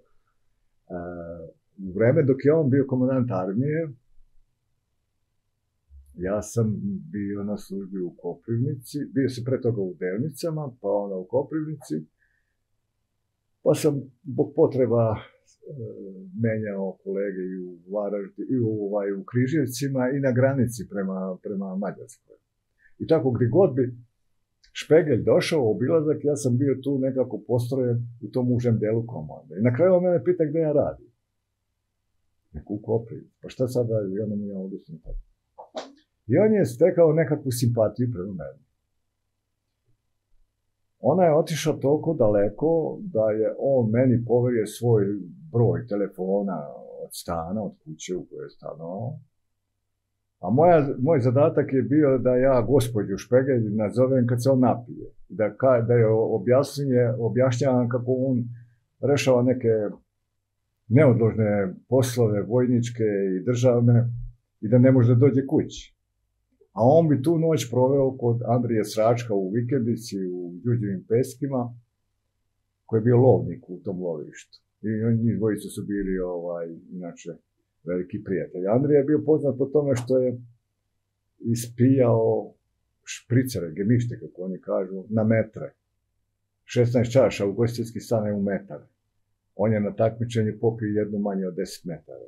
U vreme dok je on bio komandant armije, ja sam bio na službi u Koprivnici, bio sam pre toga u Delnicama, pa onda u Koprivnici, pa sam zbog potreba menjao kolege i u Varaždinu, i u, ovaj, u Križevcima i na granici prema, prema Mađarskoj. I tako gdje god bi Špegelj došao u obilazak, ja sam bio tu nekako postrojen u tom užem delu komande. I na kraju on mene pita gdje ja radim. Neku u Koprivnici. Pa šta sad radi? I onda mi ja objasnim tako. I on je stekao nekakvu simpatiju prema meni. Ona je otišla toliko daleko da je on meni poverio svoj broj telefona od stana, od kuće u kojoj je stanovao. A moja, moj zadatak je bio da ja gospođu Špegelj nazovem kad se on napije. Da, ka, da je objašnjavam kako on rešava neke neodložne poslove, vojničke i državne, i da ne može da dođe kući. A on bi tu noć proveo kod Andrije Sračka u vikendici u Đuđevim Peskima, koji je bio lovnik u tom lovištu. I njih dvojica su bili, ovaj, inače, veliki prijatelji. Andrija je bio poznat po tome što je ispijao špricere, gemište, kako oni kažu, na metre. šesnaest čaša, ugostiteljski stan je u metar. On je na takmičenju popio jednu manje od deset metara.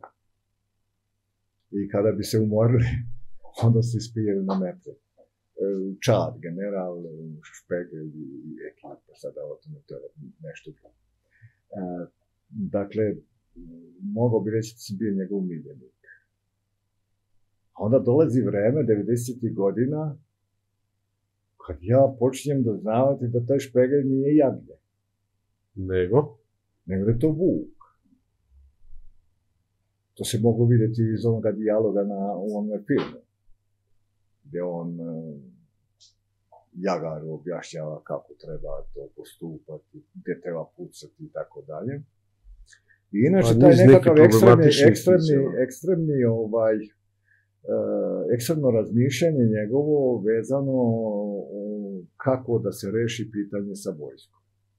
I kada bi se umorili, onda su ispijeli na metre. Čad, general, Špegelj i ekipa, sada o tome to je nešto drugo. Dakle, mogao bi reći da sam bio njegov miljenik. A onda dolazi vreme, devedesetih godina, kad ja počinjem doznavati da taj Špegelj nije jagnje. Nego? Nego da je to vuk. To se moglo vidjeti iz onoga dijaloga na, u onom filmu, gdje on uh, Jagaru objašnjava kako treba to postupati, gdje treba pucati i tako dalje. I inače, taj nekakav ekstremni, ekstremni, ekstremni ovaj, uh, ekstremno razmišljanje njegovo vezano uh, kako da se reši pitanje sa vojskom.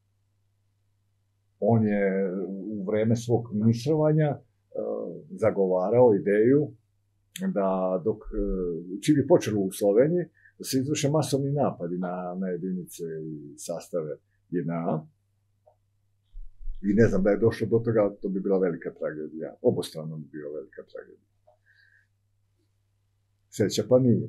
On je u vreme svog ministrovanja zagovarao ideju da dok, čim je počelo u Sloveniji, da se izvrše masovni napadi na, na jedinice i sastave J N A. I ne znam da je došlo do toga, to bi bila velika tragedija. Obostrano bi bila velika tragedija. Sreća pa nije.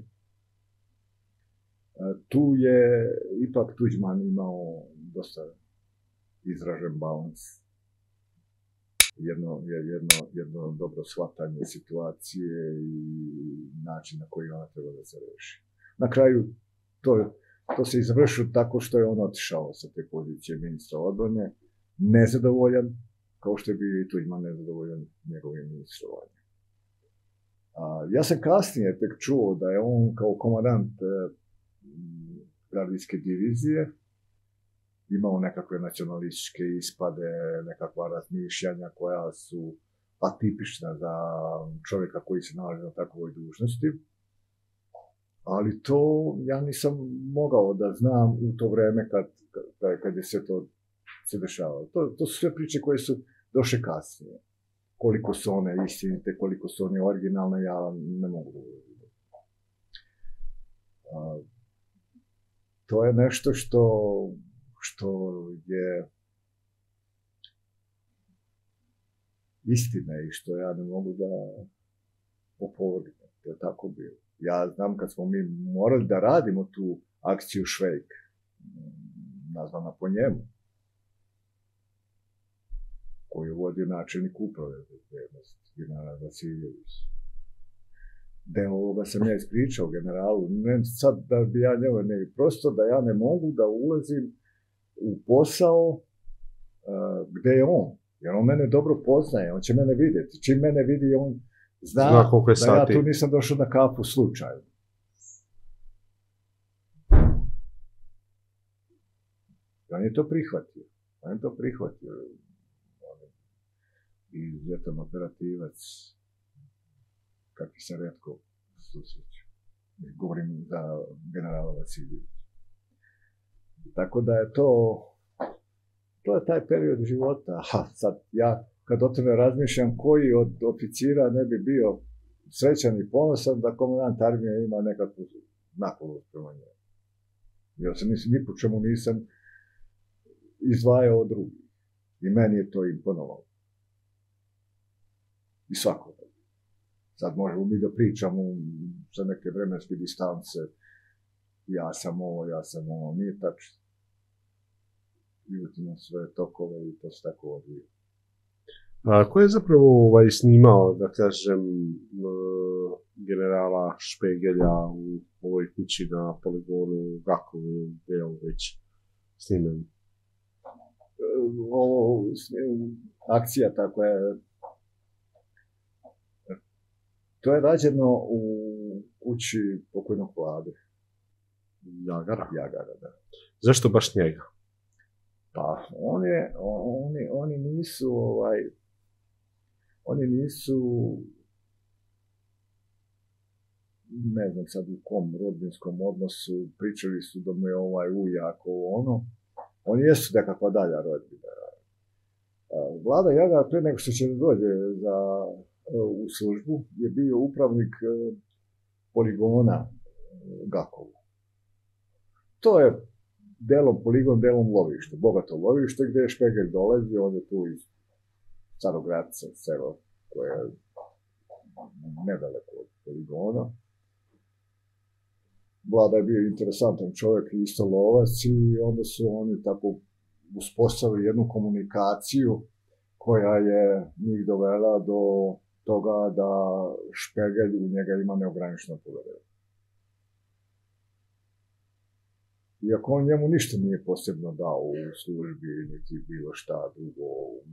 Tu je ipak Tuđman imao dosta izražen balans. Jedno, jedno, jedno dobro shvatanje situacije i način na koji ona treba da se reši. Na kraju, to, to se izvršilo tako što je on otišao sa te pozicije ministra odbrane, nezadovoljan, kao što je bio i Tuđman nezadovoljan njegovim ministrovanjem. A, ja sam kasnije tek čuo da je on kao komandant e, gardijske divizije imao nekakve nacionalističke ispade, nekakva razmišljanja koja su atipična za čovjeka koji se nalazi na takvoj dužnosti. Ali to ja nisam mogao da znam u to vreme kad, kad, kad je sve to se dešavalo. To, to su sve priče koje su došle kasnije. Koliko su one istinite, koliko su one originalne, ja ne mogu da uvidim. To je nešto što što je istina i što ja ne mogu da opovrgnem. To je tako bilo. Ja znam kad smo mi morali da radimo tu akciju Švejk, nazvana po njemu, koju vodi načelnik uprave bezbednosti, general Vasiljević. Deo ovoga sam ja ispričao generalu, ne sad da bi ja njega, ne, prosto da ja ne mogu da ulazim u posao uh, gde je on. Jer on mene dobro poznaje, on će mene vidjeti. Čim mene vidi, on zna, zna da sati. Ja tu nisam došao na kafu slučajno. On je to prihvatio. On je to prihvatio. On je izuzetan operativac, kakvi se retko susreću. Govorim za generala Vasiljevića. Tako da je to, to je taj period života. Ha, sad ja kad o tome razmišljam, koji od oficira ne bi bio srećan i ponosan da komandant armije ima nekakvu naklonost prema njemu. Ja se mislim, ni po čemu nisam izdvajao od drugih. I meni je to imponovalo. I svako. Sad možemo mi da pričamo sa neke vremenske distance, ja sam ovo, ja sam ovo, nije tačno. Ljutimo sve tokove i to se tako odvija. A ko je zapravo ovaj, snimao, da kažem, generala Špegelja u ovoj kući na poligonu Gakovu, gdje je ovo već snimljeno? Ovo, akcija tako je, to je rađeno u kući pokojnog Vlade. Jagara? Jagara, da. Zašto baš njega? Pa, on je, oni, oni nisu, ovaj, oni nisu, ne znam sad u kom rodbinskom odnosu, pričali su da mu je ovaj ujak, ono, oni jesu nekakva dalja rodbina. Vlada Jagara, pre nego što će dođe za, u službu, je bio upravnik poligona Gakovu. to je delom poligon, delom lovište, bogato lovište gdje je Špegelj dolazi, on je tu iz Starogradca, selo koje je nedaleko od poligona. Vlada je bio interesantan čovjek, isto lovac, i onda su oni tako uspostavili jednu komunikaciju koja je njih dovela do toga da Špegelj u njega ima neograničeno poverenje. Iako on njemu ništa nije posebno dao u službi, niti bilo šta drugo.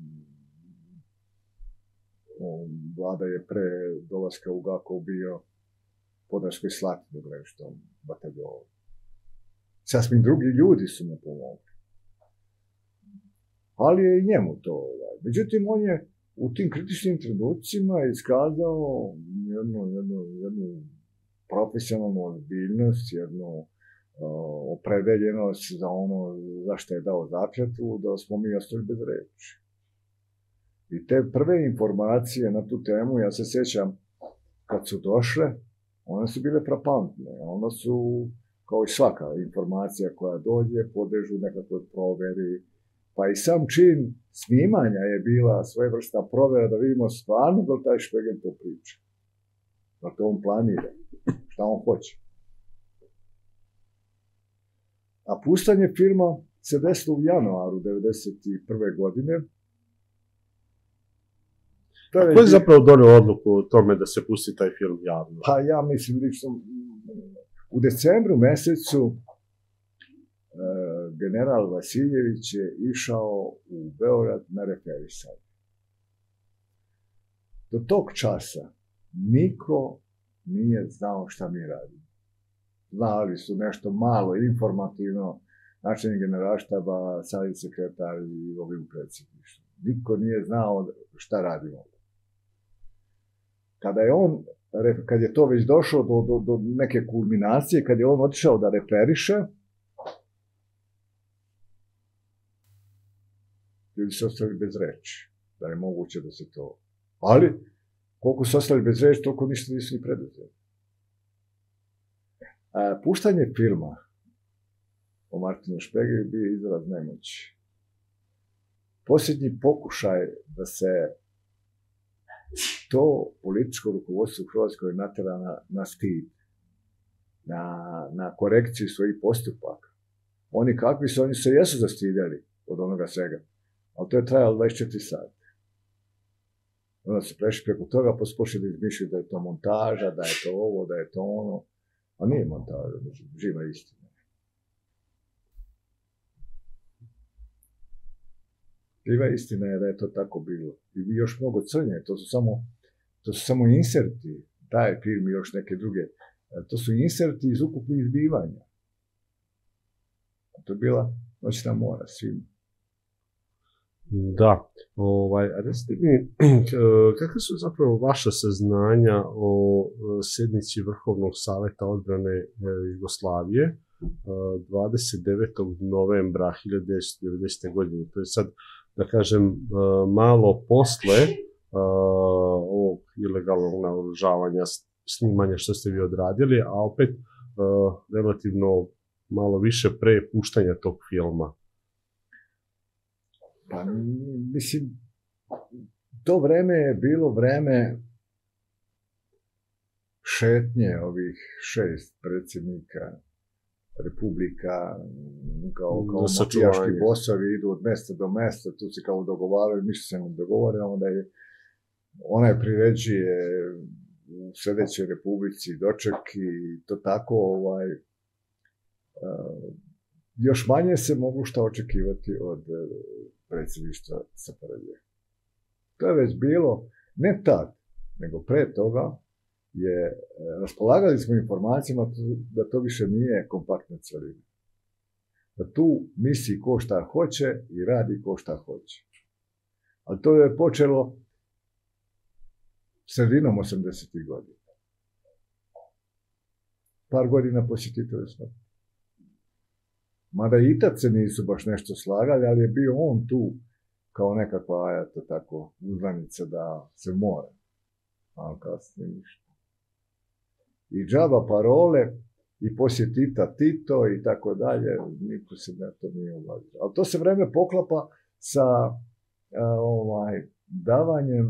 Vlada je pre dolaska u Gakov bio Podravskoj Slatini u graničnom bataljonu. Sasvim drugi ljudi su mu pomogli. Ali je i njemu to. Međutim, on je u tim kritičnim trenucima iskazao jednu, jednu, jednu profesionalnu ozbiljnost, jednu uh, opredeljenost za ono za što je dao zakletvu, da smo mi ostali bez reči. I te prve informacije na tu temu, ja se sjećam, kad su došle, one su bile frapantne. One su, kao i svaka informacija koja dođe, podležu nekakvoj proveri. Pa i sam čin snimanja je bila svojevrsna provera da vidimo stvarno da li taj Špegelj to priča. Da to on planira. Šta on hoće. A puštanje filma se desilo u januaru devedeset prve godine. Ko je zapravo donio odluku o tome da se pusti taj film javno? Pa ja mislim lično, u decembru mesecu general Vasiljević je išao u Beograd na referisanje. Do tog časa niko nije znao šta mi radimo. Znali su nešto malo informativno, načelnik generalštaba, savjetni sekretar i ovi u predsjedništvu. Niko nije znao šta radimo. Kada je on, kad je to već došlo do, do, do neke kulminacije, kad je on otišao da referiše, ljudi su ostali bez reči, da je moguće da se to... Ali, koliko su ostali bez reči, toliko ništa nisu ni preduzeli. Puštanje filma o Martinu Špegelju bio izraz nemoći. Posljednji pokušaj da se to političko rukovodstvo u Hrvatskoj natera na, na stid, na, na korekciju svojih postupaka. Oni kakvi su, oni se jesu zastidjeli od onoga svega, ali to je trajalo dvadeset četiri sata. Onda su prešli preko toga, pa su počeli da izmišljaju da je to montaža, da je to ovo, da je to ono, a nije montaža, živa istina. Živa istina je da je to tako bilo. I još mnogo crnje, to su samo, to su samo inserti, taj film i još neke druge, to su inserti iz ukupnih zbivanja. To je bila Noćna mora svima. Da, ovaj, recite mi, kakve su zapravo vaša saznanja o sjednici Vrhovnog savjeta odbrane Jugoslavije dvadeset devetog novembra hiljadu devetsto devedesete. godine? To je sad, da kažem, malo posle ovog ilegalnog naoružavanja, snimanja što ste vi odradili, a opet relativno malo više pre puštanja tog filma. Pa, mislim, to vreme je bilo vreme šetnje ovih šest predsjednika republika, kao, kao mafijaški bosovi idu od mesta do mesta, tu se kao dogovaraju, ništa se ne dogovore, onda je onaj priređuje u sljedećoj republici doček i to tako, ovaj, uh, još manje se mogu šta očekivati od uh, predsjedništva S F R J. To je već bilo, ne tad, nego pre toga, je, raspolagali smo informacijama da to više nije kompaktna celina. Da tu misli ko šta hoće i radi ko šta hoće. Ali to je počelo sredinom osamdesetih godina. Par godina poslije Titove smrti. Mada i tad se nisu baš nešto slagali, ali je bio on tu kao nekakva, eto tako, uzvanica da se mora. A kasnije ništa. I džaba parole, i poslije Tita Tito i tako dalje, niko se na to nije ulazio. Ali to se vreme poklapa sa ovaj, davanjem,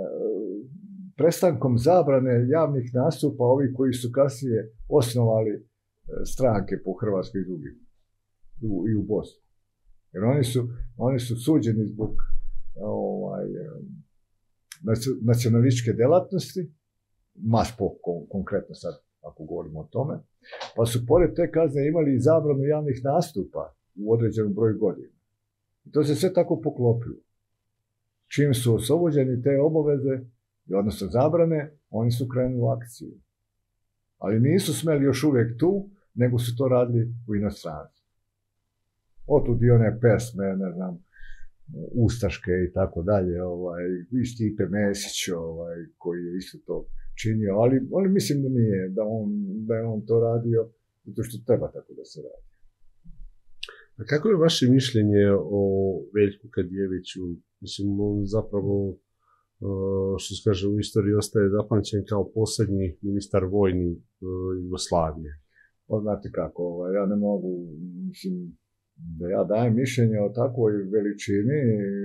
prestankom zabrane javnih nastupa ovih koji su kasnije osnovali stranke po Hrvatskoj i drugim, i u Bosni. Jer oni su, oni su suđeni zbog ovaj, nacionalističke delatnosti, Maspo konkretno sad, ako govorimo o tome, pa su pored te kazne imali i zabranu javnih nastupa u određenom broju godina. I to se sve tako poklopilo. Čim su oslobođeni te obaveze, odnosno zabrane, oni su krenuli u akciju. Ali nisu smeli još uvijek tu, nego su to radili u inostranstvu. Otud i one pesme, ne znam, ustaške i tako dalje, ovaj, i Stipe Mesić, ovaj, koji je isto to činio, ali, ali mislim da nije, da, on, da je on to radio, zato što treba tako da se radi. A kako je vaše mišljenje o Veljku Kadijeviću? Mislim, on zapravo, što se kaže, u istoriji ostaje zapamćen kao posljednji ministar vojni Jugoslavije. Pa znate kako, ovaj, ja ne mogu, mislim, da ja dajem mišljenje o takvoj veličini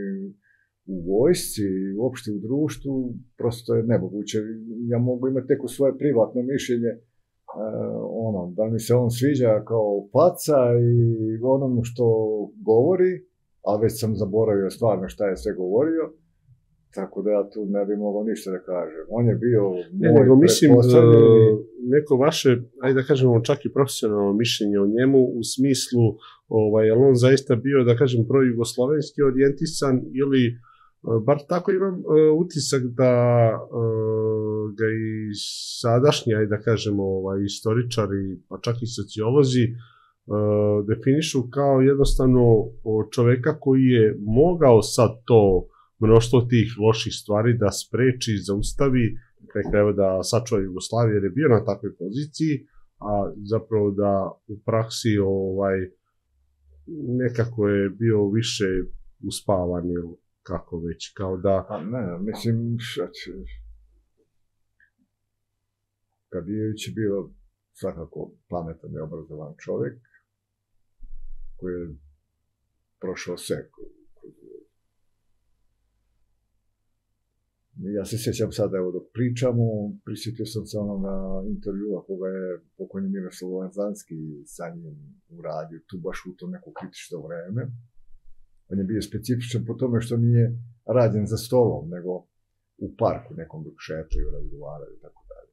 u vojsci i uopšte u društvu, prosto je nemoguće. Ja mogu imati neko svoje privatno mišljenje, eh, ono, da mi se on sviđa kao faca i onom što govori, a već sam zaboravio stvarno šta je sve govorio, tako da ja tu ne bi mogao ništa da kažem. On je bio ne, moj nego mislim, pretpostavljeni... neko vaše, ajde da kažemo, čak i profesionalno mišljenje o njemu, u smislu, ovaj, je li on zaista bio, da kažem, projugoslovenski orijentisan ili, bar tako imam uh, utisak da uh, ga i sadašnji, ajde da kažemo, ovaj, istoričari, pa čak i sociolozi, uh, definišu kao jednostavno čoveka koji je mogao sad to mnoštvo tih loših stvari da spreči, zaustavi, kraj krajeva da sačuva Jugoslaviju jer je bio na takvoj poziciji, a zapravo da u praksi ovaj, nekako je bio više uspavan ili kako već, kao da... A ne, mislim, Kadijević je bio svakako pametan i obrazovan čovjek koji je prošao sve. Ja se sjećam sada, evo dok pričamo, prisjetio sam se onoga intervjua koga je pokojni Miroslav Lazanski sa njim uradio, tu baš u to neko kritično vreme. On je bio specifičan po tome što nije rađen za stolom, nego u parku nekom dok šetaju, razgovaraju i tako dalje.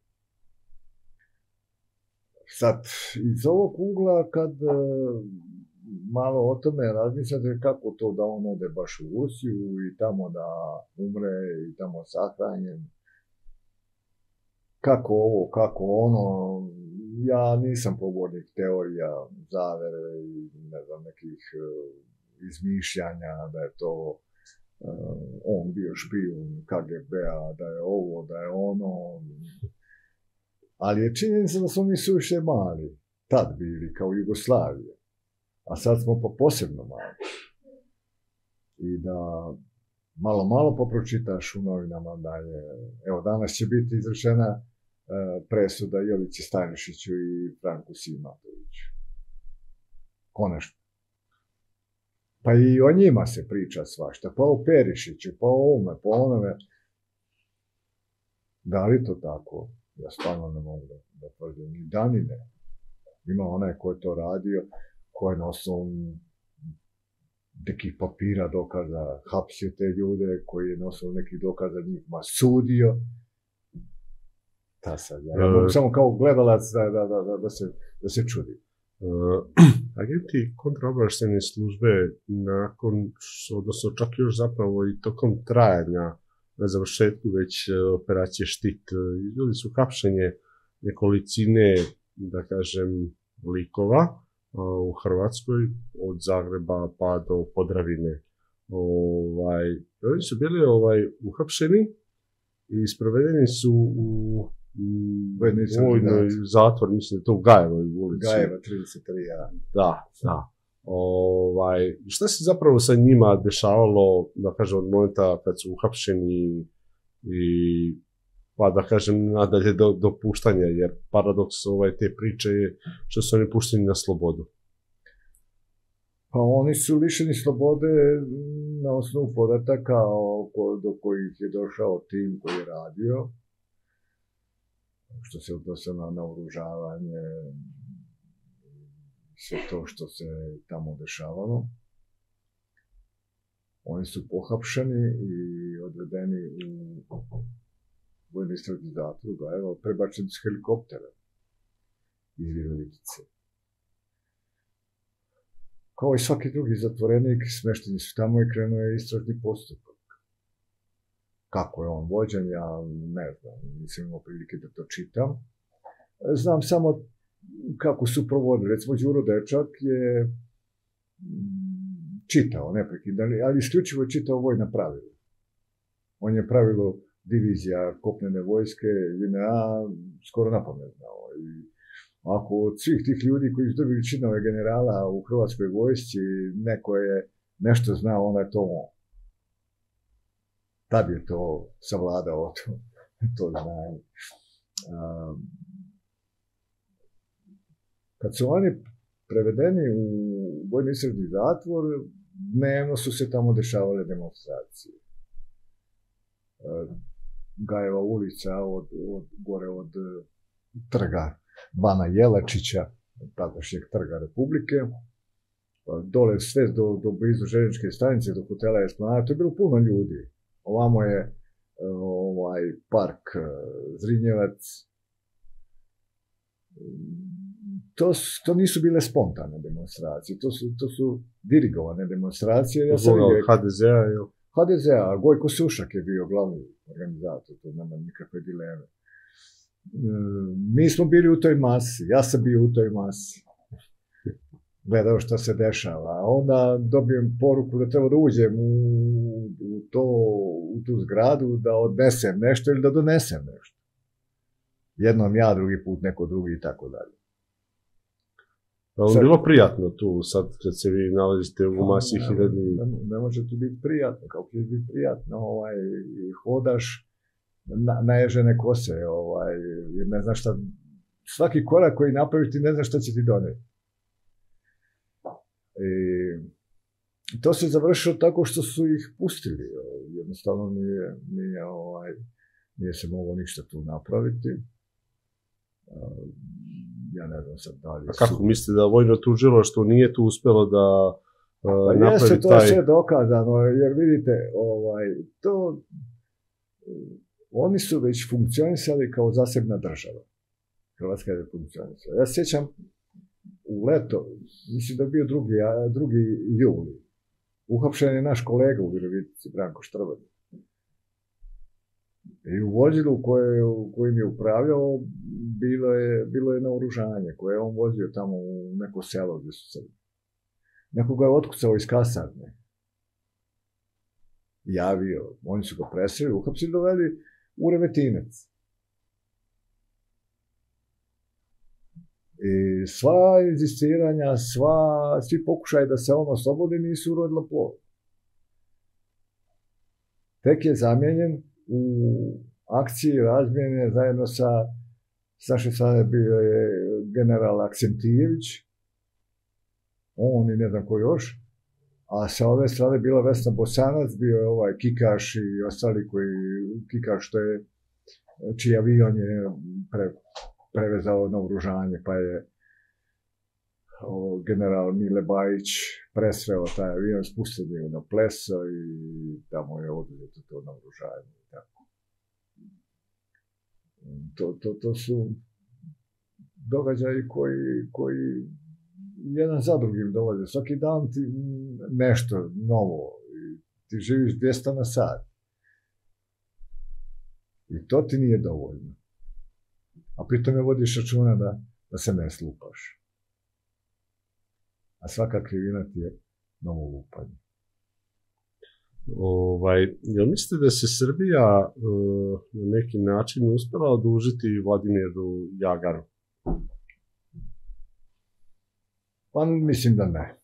Sad, iz ovog ugla, kad malo o tome razmišljate kako to da on ode baš u Rusiju i tamo da umre i tamo sahranjen. Kako ovo, kako ono, ja nisam pobornik teorija zavere i ne znam nekih uh, izmišljanja da je to uh, on bio špijun K G B-a, da je ovo, da je ono. Ali je činjenica da su oni suviše mali, tad bili kao Jugoslavije. A sad smo pa posebno mali. I da malo, malo popročitaš u novinama da je... Evo, danas će biti izrečena e, presuda Jovici Stanišiću i Franku Simatoviću. Konačno. Pa i o njima se priča svašta. Pa o Perišiću, pa o ovome, pa onome. Da li to tako? Ja stvarno ne mogu da, da tvrdim. Ni da ni ne. Ima onaj ko je to radio, ko je na osnovu nekih papira, dokaza, hapsio te ljude, koji je na osnovu nekih dokaza njima sudio. Ta sad, ja, ja mogu samo kao gledalac da, da, da, da, da, se, da se čudi. Uh, agenti kontraobavještajne službe nakon, odnosno čak još zapravo i tokom trajanja na završetku već operacije Štit, ljudi su hapšenje nekolicine, da kažem, likova u Hrvatskoj, od Zagreba pa do Podravine. Ovaj, oni su bili ovaj, uhapšeni i sprovedeni su u vojnoj zatvor, mislim da je to u Gajevoj ulici. Gajeva, trideset tri, ja. Da, da. Ovaj, šta se zapravo sa njima dešavalo, da kažem, od momenta kad su uhapšeni i pa da kažem nadalje do, do puštanja, jer paradoks ovaj, te priče je što su oni pušteni na slobodu. Pa oni su lišeni slobode na osnovu podataka do kojih je došao tim koji je radio, što se odnosi na naoružavanje, sve to što se tamo dešavalo. Oni su pohapšeni i odvedeni u vojni istražni zatvor, evo, prebačeni s helikoptera iz Virovitice. Kao i svaki drugi zatvorenik, smešteni su tamo i krenuo je istražni postupak. Kako je on vođen, ja ne znam, nisam imao prilike da to čitam. Znam samo kako su provodili. Recimo, Đuro Dečak je čitao neprekidno, ali isključivo je čitao vojna pravila. On je pravilo divizija kopnene vojske, J N A, skoro napamet znao. I ako od svih tih ljudi koji su dobili činove generala u Hrvatskoj vojsci, neko je nešto znao, onda je to on. Tad je to savladao to, to znanje. Um, kad su oni prevedeni u vojni istražni zatvor, dnevno su se tamo dešavale demonstracije. Gajeva ulica od, od, gore od trga Bana Jelačića, tadašnjeg trga Republike, dole sve do, do blizu željezničke stanice, do hotela Esplanada, to je bilo puno ljudi. Ovamo je ovaj park Zrinjevac. To, to nisu bile spontane demonstracije, to su, to su dirigovane demonstracije. Ja sam vidio H D Z-a, jel? H D Z-a, Gojko Sušak je bio glavni organizator, to nema nikakve dileme. Mi smo bili u toj masi, ja sam bio u toj masi. Gledao šta se dešava, a onda dobijem poruku da treba da uđem u, u, to, u tu zgradu, da odnesem nešto ili da donesem nešto. Jednom ja, drugi put neko drugi i tako dalje. Ali bilo prijatno tu, sad kad se vi nalazite u masi hiljadi... Ne, ne može tu biti prijatno, kako će biti prijatno, ovaj, hodaš na, naježene kose, ovaj, jer ne znaš šta, svaki korak koji napraviš ti ne znaš šta će ti doneti. I to se završilo tako što su ih pustili, jednostavno nije, nije, ovaj, nije se moglo ništa tu napraviti. Ja ne znam sad da li... A kako su... mislite da vojno tužilaštvo nije tu uspelo da uh, pa napravi jeste, to taj... je sve dokazano, jer vidite, ovaj, to... Oni su već funkcionisali kao zasebna država. Hrvatska je funkcionisala. Ja se sjećam u leto, mislim da je bio drugi, drugi juli, uhapšen je naš kolega u Virovitici, Branko Štrban. I u vozilu koje, kojim je upravljao bilo je, bilo je naoružanje koje je on vozio tamo u neko selo gdje su Srbi. Neko ga je otkucao iz kasarne. Javio, oni su ga presreli, uhapsili, doveli u Remetinec. I sva inzistiranja, sva, svi pokušaj da se on oslobodi nisu urodila plod. Tek je zamijenjen u akciji razmjene zajedno sa, s naše strane bio je general Aksentijević, on i ne znam ko još, a sa ove strane bila Vesna Bosanac, bio je ovaj Kikaš i ostali koji, Kikaš to je, čiji avion je pre, prevezao naoružanje, pa je o, general Mile Bajić presreo taj avion, spustio je na pleso i tamo je oduzeto to naoružanje. To, to, to su događaji koji, koji jedan za drugim dolaze. Svaki dan ti nešto novo. Ti živiš dvjesto na sat. I to ti nije dovoljno. A pritom je vodiš računa da, da se ne slupaš. A svaka krivina ti je novo lupanje. Ovaj, jel mislite da se Srbija uh, na neki način uspela odužiti Vladimiru Jagaru? Pa mislim da ne.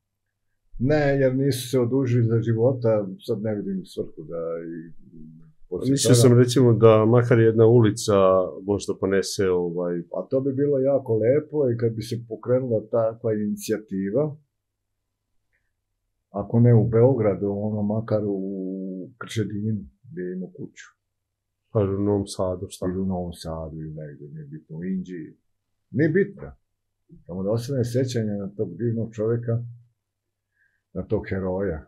Ne, jer nisu se odužili za života, sad ne vidim svrhu da i Mislio sam recimo da makar jedna ulica možda ponese ovaj... A to bi bilo jako lepo i kad bi se pokrenula takva inicijativa, ako ne u Beogradu, ono makar u Krčedinu, gdje je imao kuću. Pa u Novom Sadu, šta? Ili u Novom Sadu, ili negdje, nije bitno, u Inđiji. Nije bitno. Samo da ostane sjećanje na tog divnog čovjeka, na tog heroja.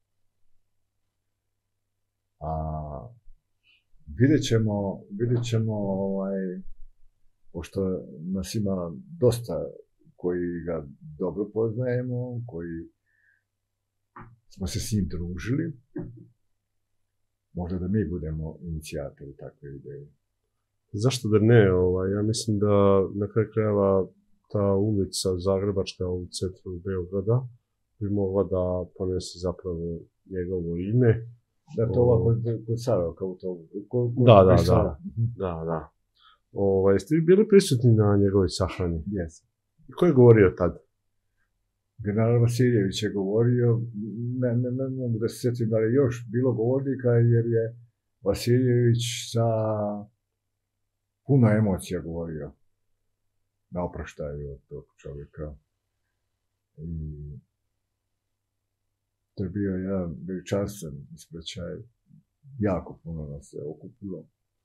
A vidjet ćemo, vidjet ćemo, ovaj, pošto nas ima dosta koji ga dobro poznajemo, koji smo se s njim družili, možda da mi budemo inicijatori takve ideje. Zašto da ne? Ovaj, ja mislim da na kraju krajeva ta ulica, Zagrebačka u centru Beograda, bi mogla da ponese zapravo njegovo ime. Da, to ovako kod Sarajeva, kao to... Ko, ko, da, da, da, da, da. Ovaj, jeste vi bili prisutni na njegovoj sahrani? Jesam. I ko je govorio tad? General Vasiljević je govorio, ne, ne, ne mogu da se sjetim da je još bilo govornika, jer je Vasiljević sa puno emocija govorio na oproštaju od tog čovjeka. I to je bio jedan veličanstven ispraćaj. Jako puno nas se okupilo.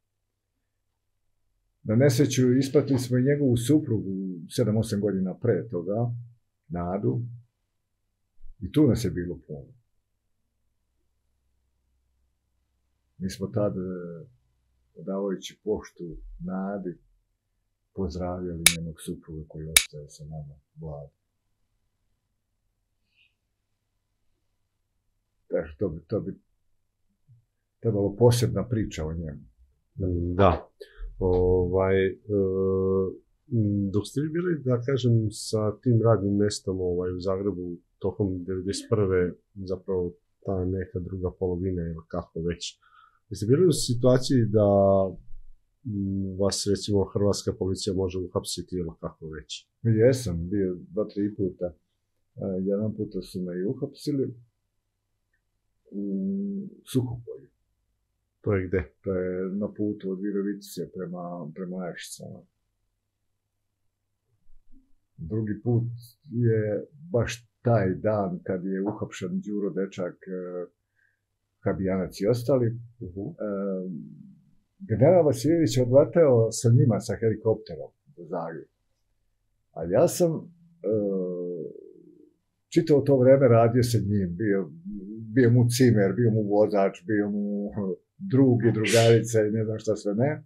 Na nesreću ispratili smo i njegovu suprugu sedam osam godina pre toga, Nadu, i tu nas je bilo puno. Mi smo tad, davajući poštu Nadi, pozdravljali njenog supruga koji ostaje sa nama, Vlada. Tako to bi, to bi trebalo posebna priča o njemu. Da. Ovaj, e, dok ste vi bili, da kažem, sa tim radnim mestom ovaj, u Zagrebu tokom devedeset prve zapravo ta neka druga polovina ili kako već, jeste bili u situaciji da m, vas recimo hrvatska policija može uhapsiti ili kako već? Jesam, bio dva, tri puta. Jedan puta su me i uhapsili u Suhopolju. To je gde? To je na putu od Virovitice prema, prema Ešicama. Drugi put je baš taj dan kad je uhapšen Đuro Dečak, Habijanac i ostali. Uh-huh. E, general Vasiljević je odleteo sa njima sa helikopterom do Zagreba. A ja sam e, čitavo to vreme radio sa njim. Bio, bio mu cimer, bio mu vozač, bio mu drug i drugarica i ne znam šta sve ne.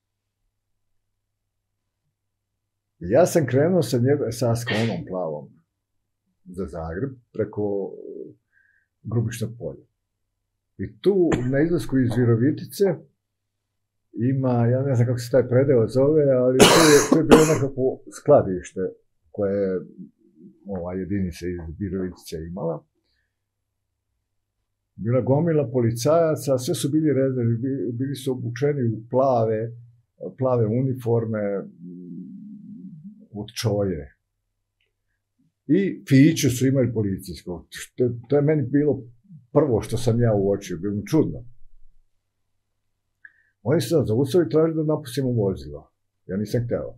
Ja sam krenuo sa, njega, sa Askonom plavom za Zagreb preko Grubišnog polja. I tu na izlasku iz Virovitice ima, ja ne znam kako se taj predeo zove, ali to je, to je bilo nekako skladište koje je ova jedinica iz Virovitice imala. Bila gomila policajaca, sve su bili rezervi, bili su obučeni u plave, plave uniforme od čoje. I fiću su imali policijsko. To, to je meni bilo prvo što sam ja uočio, bilo mi čudno. Oni su nas zaustavili i tražili da napustimo vozilo. Ja nisam htjela.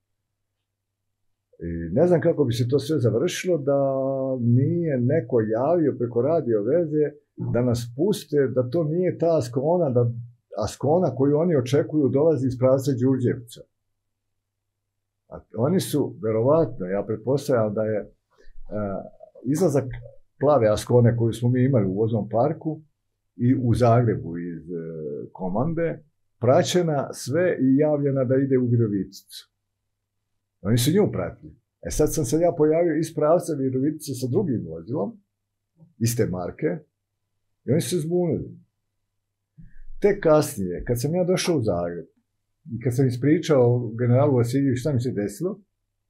I ne znam kako bi se to sve završilo da nije neko javio preko radio veze da nas puste, da to nije ta Askona, da Askona koju oni očekuju dolazi iz pravca Đurđevca. A oni su, verovatno, ja pretpostavljam da je a, izlazak plave Askone koju smo mi imali u voznom parku i u Zagrebu iz e, komande, praćena sve i javljena da ide u Viroviticu. Oni su nju pratili. E sad sam se ja pojavio iz pravca Virovitice sa drugim vozilom, iste marke, i oni su se zbunili. Tek kasnije, kad sam ja došao u Zagreb, i kad sam ispričao generalu Vasiljeviću šta mi se desilo,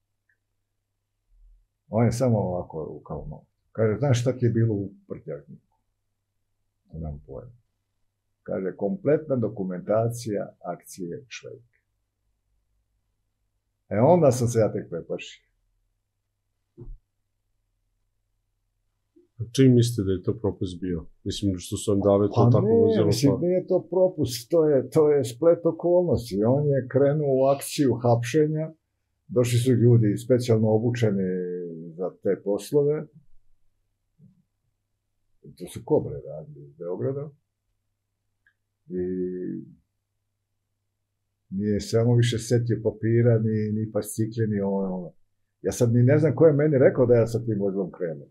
on je samo ovako rukao nogu. Kaže, znaš šta ti je bilo u prtljažniku? Nemam pojma. Kaže, kompletna dokumentacija akcije Švejke. E onda sam se ja tek preplašio. Čim mislite da je to propust bio? Mislim, što su vam dali to Pa tako ne, vozilo? mislim, Pa... nije to propust, to je, to je splet okolnosti. On je krenuo u akciju hapšenja, došli su ljudi specijalno obučeni za te poslove. To su Kobre radili iz Beograda. I nije samo više setio papira, ni, ni fascikle, ni ono, ono. Ja sad ni ne znam ko je meni rekao da ja sa tim vozilom krenuo.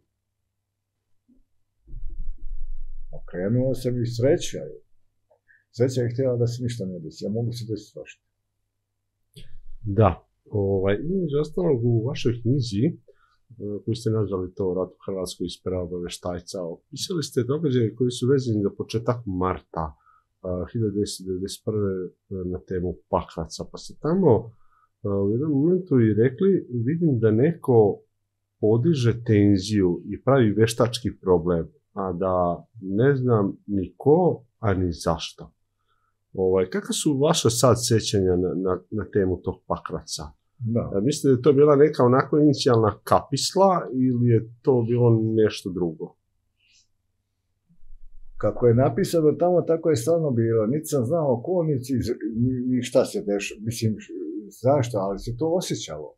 Okrenuo sam i sreća. Sreća je htjela da se ništa ne desi. Ja mogu se desiti svašta. Da. Ovaj, između ostalog u vašoj knjizi, koju ste nazvali to Rat u Hrvatskoj iz pera obaveštajca, opisali ste događaje koji su vezani za početak marta hiljadu devetsto devedeset prve. na temu Pakraca. Pa ste tamo u jednom momentu i rekli, vidim da neko podiže tenziju i pravi veštački problem, a da ne znam ni ko, a ni zašto. Ovaj, kakva su vaša sad sjećanja na, na, na temu tog Pakraca? Da. Mislite da je to bila neka onako inicijalna kapisla ili je to bilo nešto drugo? Kako je napisano tamo, tako je stvarno bilo. Niti sam znao okolnici, ni, ni šta se dešava. Mislim, zašto, ali se to osjećalo.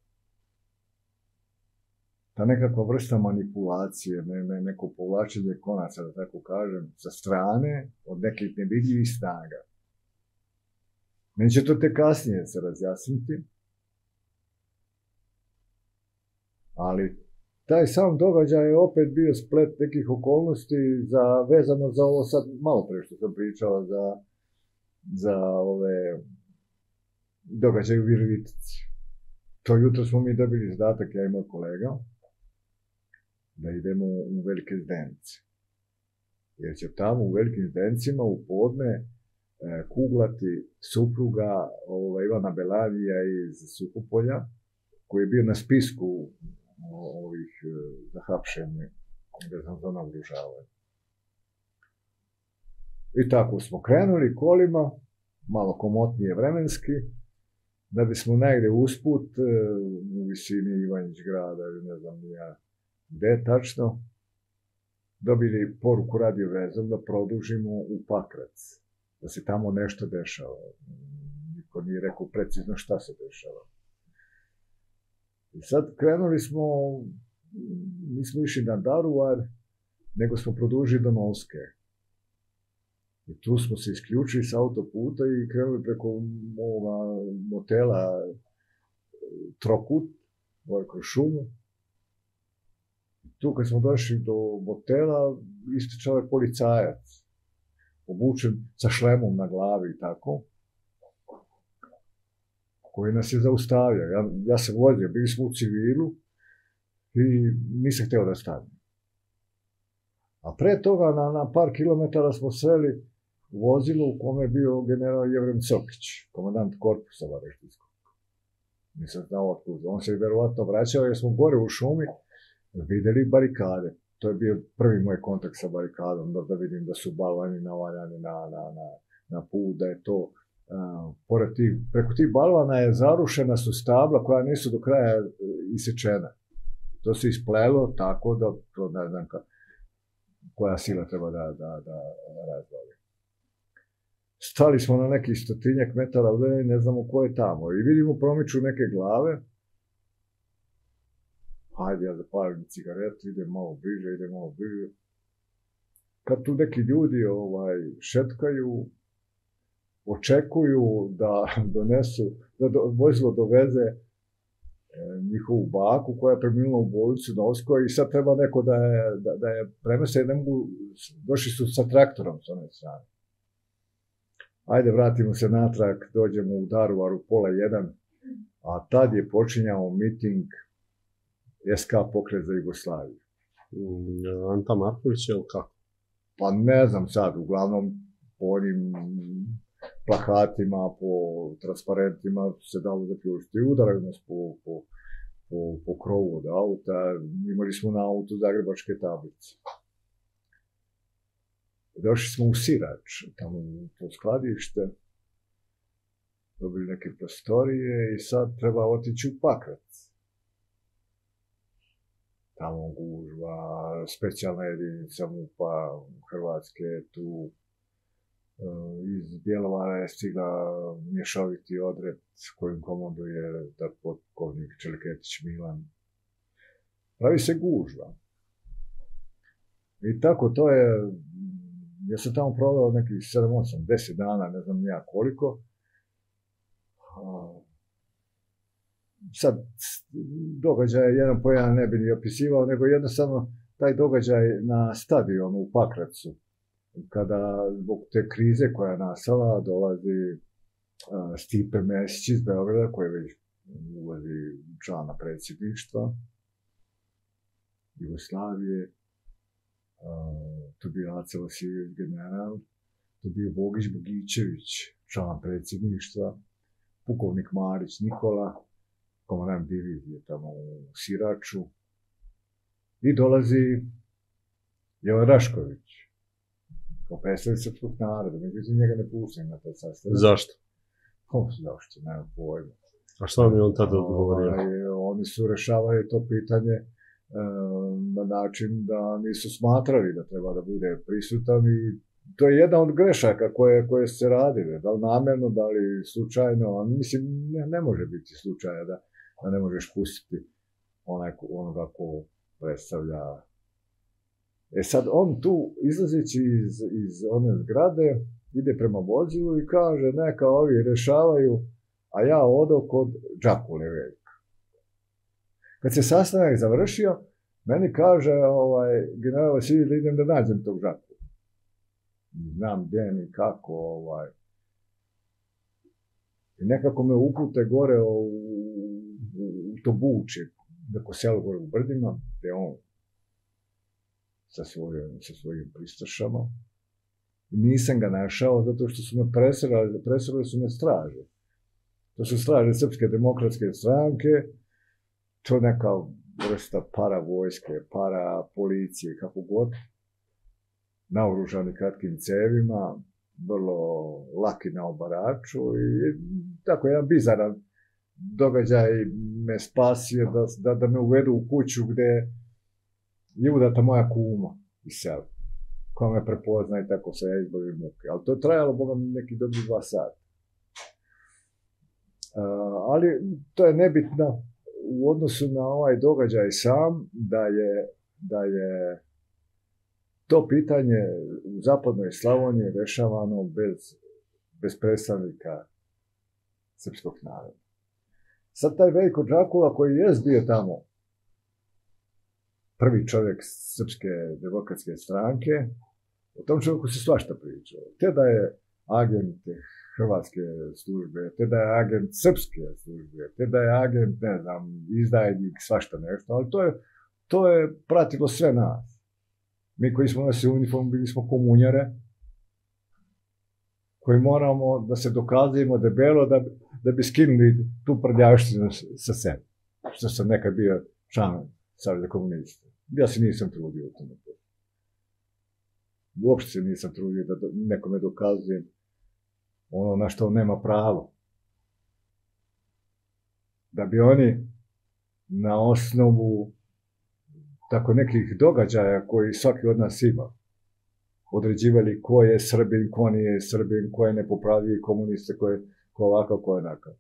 Ta nekakva vrsta manipulacije, ne, ne, neko povlačenje konaca, da tako kažem, sa strane od nekih nevidljivih snaga. Meni će to te kasnije se razjasniti. Ali taj sam događaj je opet bio splet nekih okolnosti za, vezano za ovo sad malo pre što sam pričao za, za ove događaje u Virovitici. To jutro smo mi dobili zadatak, ja i moj kolega, da idemo u Velike Zdenice. Jer će tamo u Velikim Zdencima u podne e, kuglati supruga ova, Ivana Belavija iz Suhopolja, koji je bio na spisku ovih za hapšenje, vezano za naoružavanje. I tako smo krenuli kolima, malo komotnije vremenski, da bismo negdje usput, u visini Ivanjić grada, ili ne znam ja gde tačno, dobili poruku radio vezom da produžimo u Pakrac, da se tamo nešto dešava. Niko nije rekao precizno šta se dešava. I sad krenuli smo, nismo išli na Daruvar, nego smo produžili do Novske. I tu smo se isključili s autoputa i krenuli preko ovoga motela Trokut, ovaj kroz šumu. Tu kad smo došli do motela, ističao je policajac, obučen sa šlemom na glavi i tako, koji nas je zaustavio. Ja, ja sam vozio, bili smo u civilu i nisam htio da stanem. A pre toga na, na par kilometara smo sreli vozilo u kome je bio general Jevrem Cokić, komandant korpusa Vareštinskog. Nisam znao otkud. On se verovatno vraćao jer smo gore u šumi videli barikade. To je bio prvi moj kontakt sa barikadom, da, da vidim da su balvani navaljani na, na, na, na put, da je to Uh, pored tih, preko tih balvana je zarušena su stabla koja nisu do kraja isečena. To se isplelo tako da, to ne znam ka, koja sila treba da, da, da razvali. Stali smo na nekih stotinjak metara udalje, ne znamo ko je tamo. I vidimo promiču neke glave. Hajde, ja zapalim cigaretu, idem malo bliže, idem malo bliže. Kad tu neki ljudi ovaj, šetkaju, očekuju da donesu, da do, vozilo doveze e, njihovu baku koja je preminula u bolnicu Novskoj i sad treba neko da je, da, da je premese, ne mogu, došli su sa traktorom s one strane. Ajde, vratimo se natrag, dođemo u Daruvar u pola jedan, a tad je počinjao miting S K Pokret za Jugoslaviju. Mm, Anta Marković je li kako? Pa ne znam sad, uglavnom po onim plakatima, po transparentima se dalo zaključiti. Udaraju nas po, po, po, po krovu od auta, imali smo na autu zagrebačke tablice. Došli smo u Sirač, tamo u to skladište, dobili neke prostorije i sad treba otići u Pakrac. tamo gužva, specijalna jedinica MUP-a Hrvatske tu. Iz Bjelovara je stigla mješoviti odred s kojim komanduje potpukovnik Čeliketić Milan. Pravi se gužva. I tako to je, ja sam tamo proveo nekih sedam, osam, deset dana, ne znam ja koliko. Sad, događaj jedan po jedan ne bi ni opisivao, nego jednostavno taj događaj na stadionu u Pakracu, kada zbog te krize koja je nastala dolazi uh, Stipe Mesić iz Beograda, koji već ulazi člana predsjedništva Jugoslavije, uh, tu bio Aca Vasiljević general, tu bio Bogić Bogićević, član predsjedništva, pukovnik Marić Nikola, komandant divizije tamo u Siraču, i dolazi Jovan Rašković, kao predstavnik srpskog naroda, međutim njega ne pustim na taj sastanak. Zašto? O, zašto, nema pojma. A što vam je on tada odgovorio? Oni su rešavali to pitanje e, na način da nisu smatrali da treba da bude prisutan i to je jedna od grešaka koje, koje se radile, da li namjerno, da li slučajno, mislim, ne, ne može biti slučaja da, da ne možeš pustiti onaj, onoga ko predstavlja. E sad, on tu, izlazeći iz, iz one zgrade, ide prema vozilu i kaže, neka ovi rešavaju, a ja odo kod Džakule Veljka. Kad se sastanak završio, meni kaže ovaj, general Vasiljević da idem da nađem tog Džakula. Znam gdje ni kako, ovaj. I nekako me upute gore u, u, u to buče, dako selo gore u Brdima, gdje on sa svojim, sa svojim pristašama. I nisam ga našao zato što su me presrali, presrali su me straže. To su straže Srpske demokratske stranke, to je neka vrsta para vojske, para policije, kako god, naoružani kratkim cevima, vrlo laki na obaraču i tako jedan bizaran događaj me spasio da, da, da me uvedu u kuću gde je udata moja kuma iz sela, koja me prepozna i tako se ja izbavim muke. Ali to je trajalo, boga mi, neki dobri dva sata. Uh, ali to je nebitno u odnosu na ovaj događaj sam, da je, da je to pitanje u zapadnoj Slavoniji rešavano bez, bez predstavnika srpskog naroda. Sad taj Veljko Džakula koji je bio tamo prvi čovjek Srpske demokratske stranke, o tom čovjeku se svašta pričao. Te da je agent hrvatske službe, te da je agent srpske službe, te da je agent, ne znam, izdajnik, svašta nešto, ali to je, to je pratilo sve nas. Mi koji smo nosili uniformu, bili smo komunjare, koji moramo da se dokazujemo debelo da, da bi skinuli tu prljavštinu sa sebe. Što sam nekad bio član Saveza komunista. Ja se nisam trudio u tome. Uopšte se nisam trudio da nekome dokazujem ono na što nema pravo. Da bi oni na osnovu tako nekih događaja koji svaki od nas ima, određivali ko je Srbin, ko nije Srbin, ko je nepopravljivi komunista, ko je ko ovakav, ko je onakav.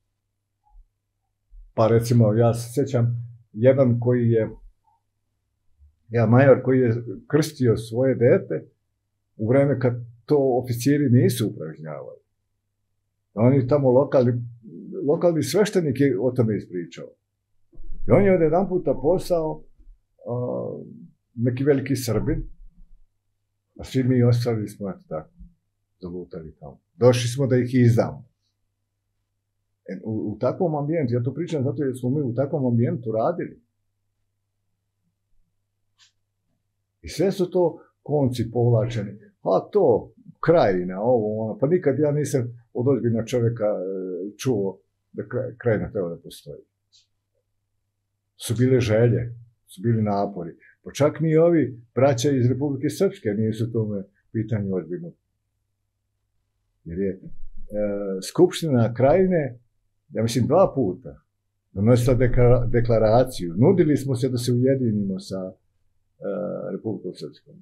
Pa recimo, ja se sjećam, jedan koji je, ja major koji je krstio svoje dete u vreme kad to oficiri nisu upražnjavali. Oni tamo lokalni, lokalni sveštenik je o tome ispričao. I on je od jedan puta postao uh, neki veliki Srbin, a svi mi ostali smo, eto tako, zalutali tamo. Došli smo da ih izdamo. E, u, u takvom ambijentu, ja to pričam zato jer smo mi u takvom ambijentu radili. I sve su to konci povlačeni. A to, krajina, ovo, ono, pa nikad ja nisam od ozbiljnog čovjeka čuo da krajina treba da postoji. Su bile želje, su bili napori. Pa čak ni ovi braća iz Republike Srpske nisu tome pitanju ozbiljno. Jer je e, Skupština krajine, ja mislim dva puta, donosila deklaraciju. Nudili smo se da se ujedinimo sa uh, Republikom Srpskom.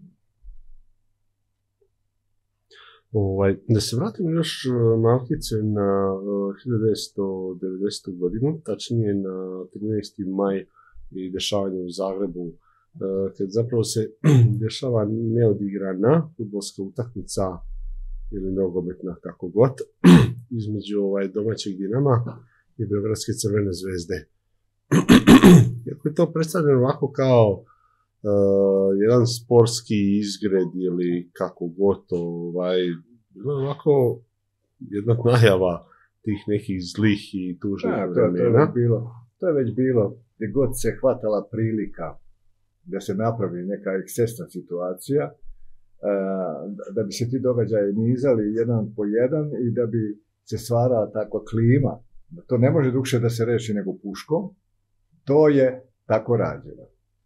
Ovaj, da se vratimo još malkice na hiljadu devetsto devedesetu godinu, tačnije na trinaesti maj i dešavanje u Zagrebu, kad zapravo se dešava neodigrana fudbalska utakmica ili nogometna, kako god, između ovaj, domaćeg Dinama i Beogradske Crvene zvezde. Iako je to predstavljeno ovako kao uh, jedan sportski izgred ili kako god, ovaj, bilo je ovako jedna najava tih nekih zlih i tužnih da, vremena. To, to, je bilo, to je već bilo gdje god se hvatala prilika da se napravi neka ekscesna situacija, da bi se ti događaji nizali jedan po jedan i da bi se stvarala takva klima. To ne može drugše da se reši nego puškom. To je tako rađeno.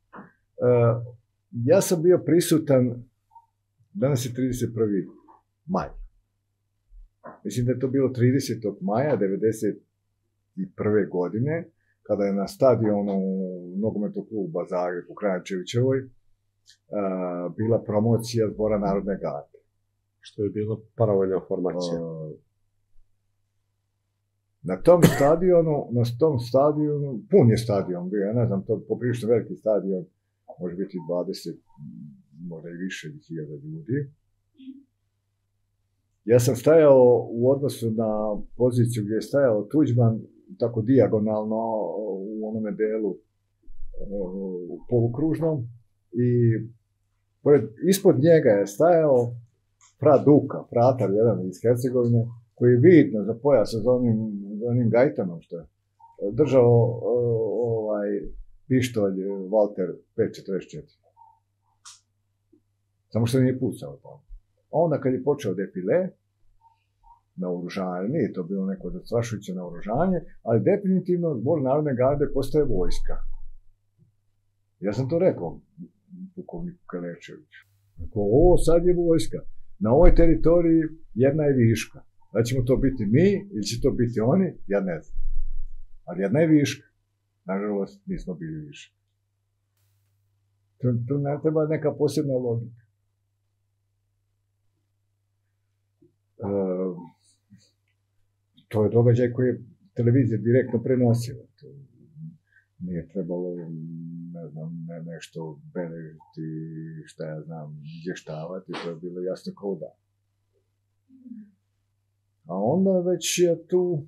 Ja sam bio prisutan, danas je trideset prvi maj. Mislim da je to bilo tridesetog maja devedeset prve godine, kada je na stadionu nogometnog kluba Zagreb u Kranjčevićevoj uh, bila promocija Zbora Narodne garde. Što je bila paravojna formacija. Uh, na tom stadionu, na tom stadionu, pun je stadion bio, ja ne znam, to poprilično veliki stadion, može biti dvadeset, možda i više hiljada ljudi. Ja sam stajao u odnosu na poziciju gdje je stajao Tuđman, tako dijagonalno u onome delu u polukružnom i pored, ispod njega je stajao Fra Duka, fratar jedan iz Hercegovine, koji je vidno za pojasa za onim, za onim gajtanom što je držao ovaj pištolj Walter pet četrdeset četiri. Samo što nije pucao tamo. Onda kad je počeo defile, naoružanje, nije to bilo neko zastrašujuće naoružanje, ali definitivno Zbor Narodne garde postaje vojska. Ja sam to rekao pukovniku Kelečeviću. Ovo sad je vojska. Na ovoj teritoriji jedna je viška. Da ćemo to biti mi ili će to biti oni, ja ne znam. Ali jedna je viška. Nažalost, nismo bili viška. Tu, tu ne treba neka posebna logika. Uh, to je događaj koji je televizija direktno prenosila. To nije trebalo, ne znam, ne, nešto beležiti, šta ja znam, izvještavati, to je bilo jasno kao da. A onda već je tu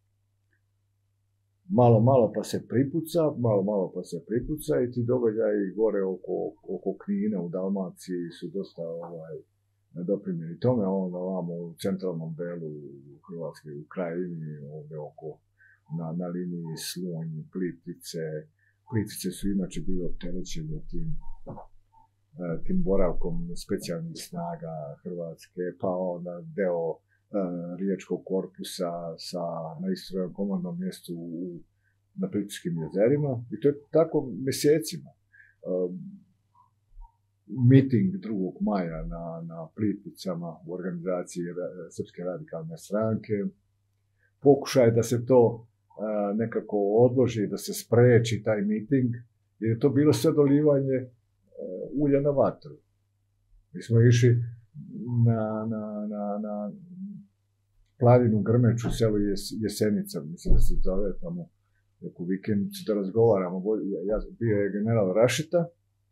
malo, malo pa se pripuca, malo, malo pa se pripuca i ti događaji gore oko, oko Knina u Dalmaciji su dosta ovaj, doprimljeni tome, onda ovamo u centralnom delu Hrvatske, u Krajini, ovdje oko, na, na liniji Slunj, Plitvice. Plitvice su inače bile opterećene tim, tim boravkom specijalnih snaga Hrvatske, pa onda deo uh, Riječkog korpusa sa, na istrojenom komandnom mjestu u, na Plitvičkim jezerima. I to je tako mjesecima. Uh, miting drugog maja na, na Plitvicama u organizaciji Srpske radikalne stranke. Pokušaj da se to a, nekako odloži, da se spreči taj miting, jer je to bilo sve dolivanje a, ulja na vatru. Mi smo išli na, na, na, na planinu Grmeču, selo Jesenica, mislim da se zove tamo neku vikendicu, da razgovaramo. Ja, bio je general Rašita,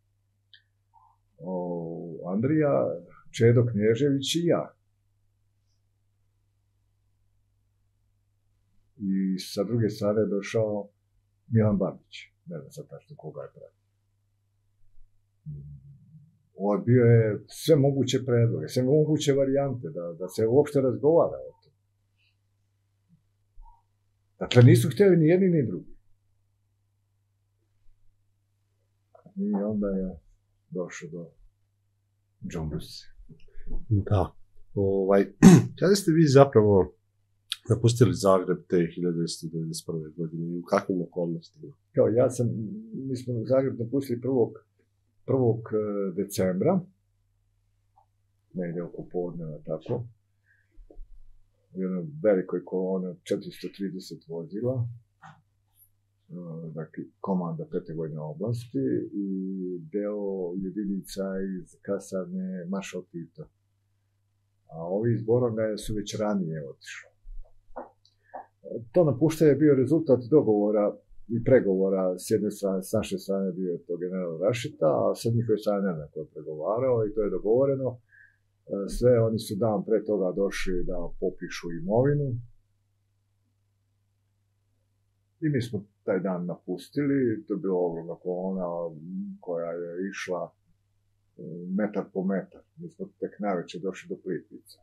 O, Andrija, Čedo Knježević i ja. I sa druge strane je došao Milan Babić. Ne znam sad tačno koga je pratio. Odbio je sve moguće predloge, sve moguće varijante, da, da se uopšte razgovara o tom. Dakle, nisu htjeli ni jedni ni drugi. I onda je došlo do džumbusa. Da. Ovaj, kada ste vi zapravo napustili Zagreb te hiljadu devetsto devedeset prve godine i u kakvim okolnostima? Kao ja sam, mi smo Zagreb napustili prvog decembra, negdje oko podneva, tako, u jednoj velikoj koloni od četiristo trideset vozila. dakle, komanda pete vojne oblasti i deo jedinica iz kasarne Maršal Tito. A ovi iz Borongaj su već ranije otišli. To napuštanje je bio rezultat dogovora i pregovora. S jedne strane, s naše strane bio je to general Rašita, a sa njihove strane ne znam ko je pregovarao i to je dogovoreno. Sve oni su dan pre toga došli da popišu imovinu. I mi smo taj dan napustili. To je bila ogromna kolona koja je išla metar po metar. Mi smo tek najveće došli do Plitvica.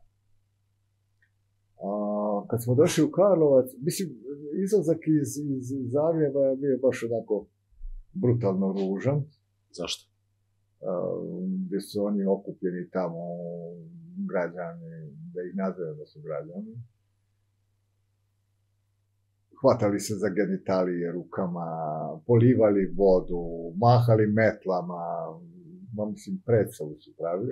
A kad smo došli u Karlovac, mislim, izlazak iz, iz Zagreba je bio baš onako brutalno ružan. Zašto? A, gdje su oni okupljeni tamo građani, da ih nazivaju da su građani. Hvatali se za genitalije rukama, polivali vodu, mahali metlama, ma mislim, predstavu su pravili.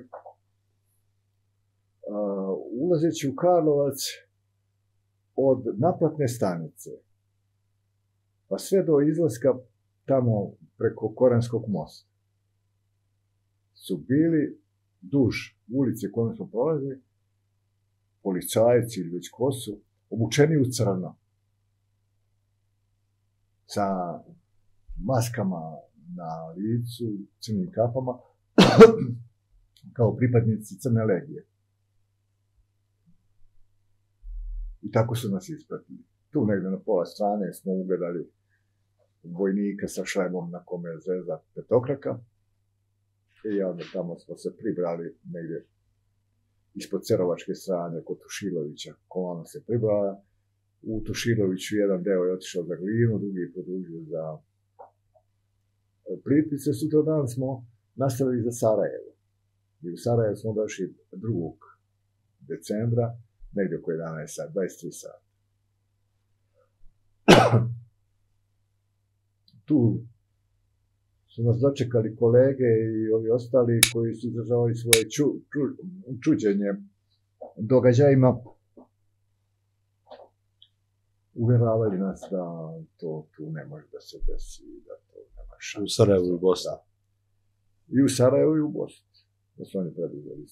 Uh, ulazeći u Karlovac od naplatne stanice pa sve do izlaska tamo preko Koranskog mosta su bili duž ulice kojom smo prolazili policajci ili već ko su obučeni u crno sa maskama na licu, crnim kapama kao pripadnici Crne legije. I tako su nas ispratili. Tu negdje na pola strane smo ugledali vojnika sa šlemom na kome je zvezda petokraka. I onda tamo smo se pribrali negdje ispod Cerovačke strane kod Tušilovića. Kolona se pribrala. U Tušiloviću jedan deo je otišao za Glinu, drugi je produžio za Plitvice. Sutra dan smo nastavili za Sarajevo. I u Sarajevo smo došli drugog decembra, negdje oko jedanaest sati, dvadeset tri sata. Tu su nas dočekali kolege i ovi ostali koji su izražavali svoje ču, ču, čuđenje događajima. Uvjeravali nas da to tu ne može da se desi, da to nema šanse. U Sarajevu i u Bosni. Da. I u Sarajevu i u Bosni. Da su oni preduzeli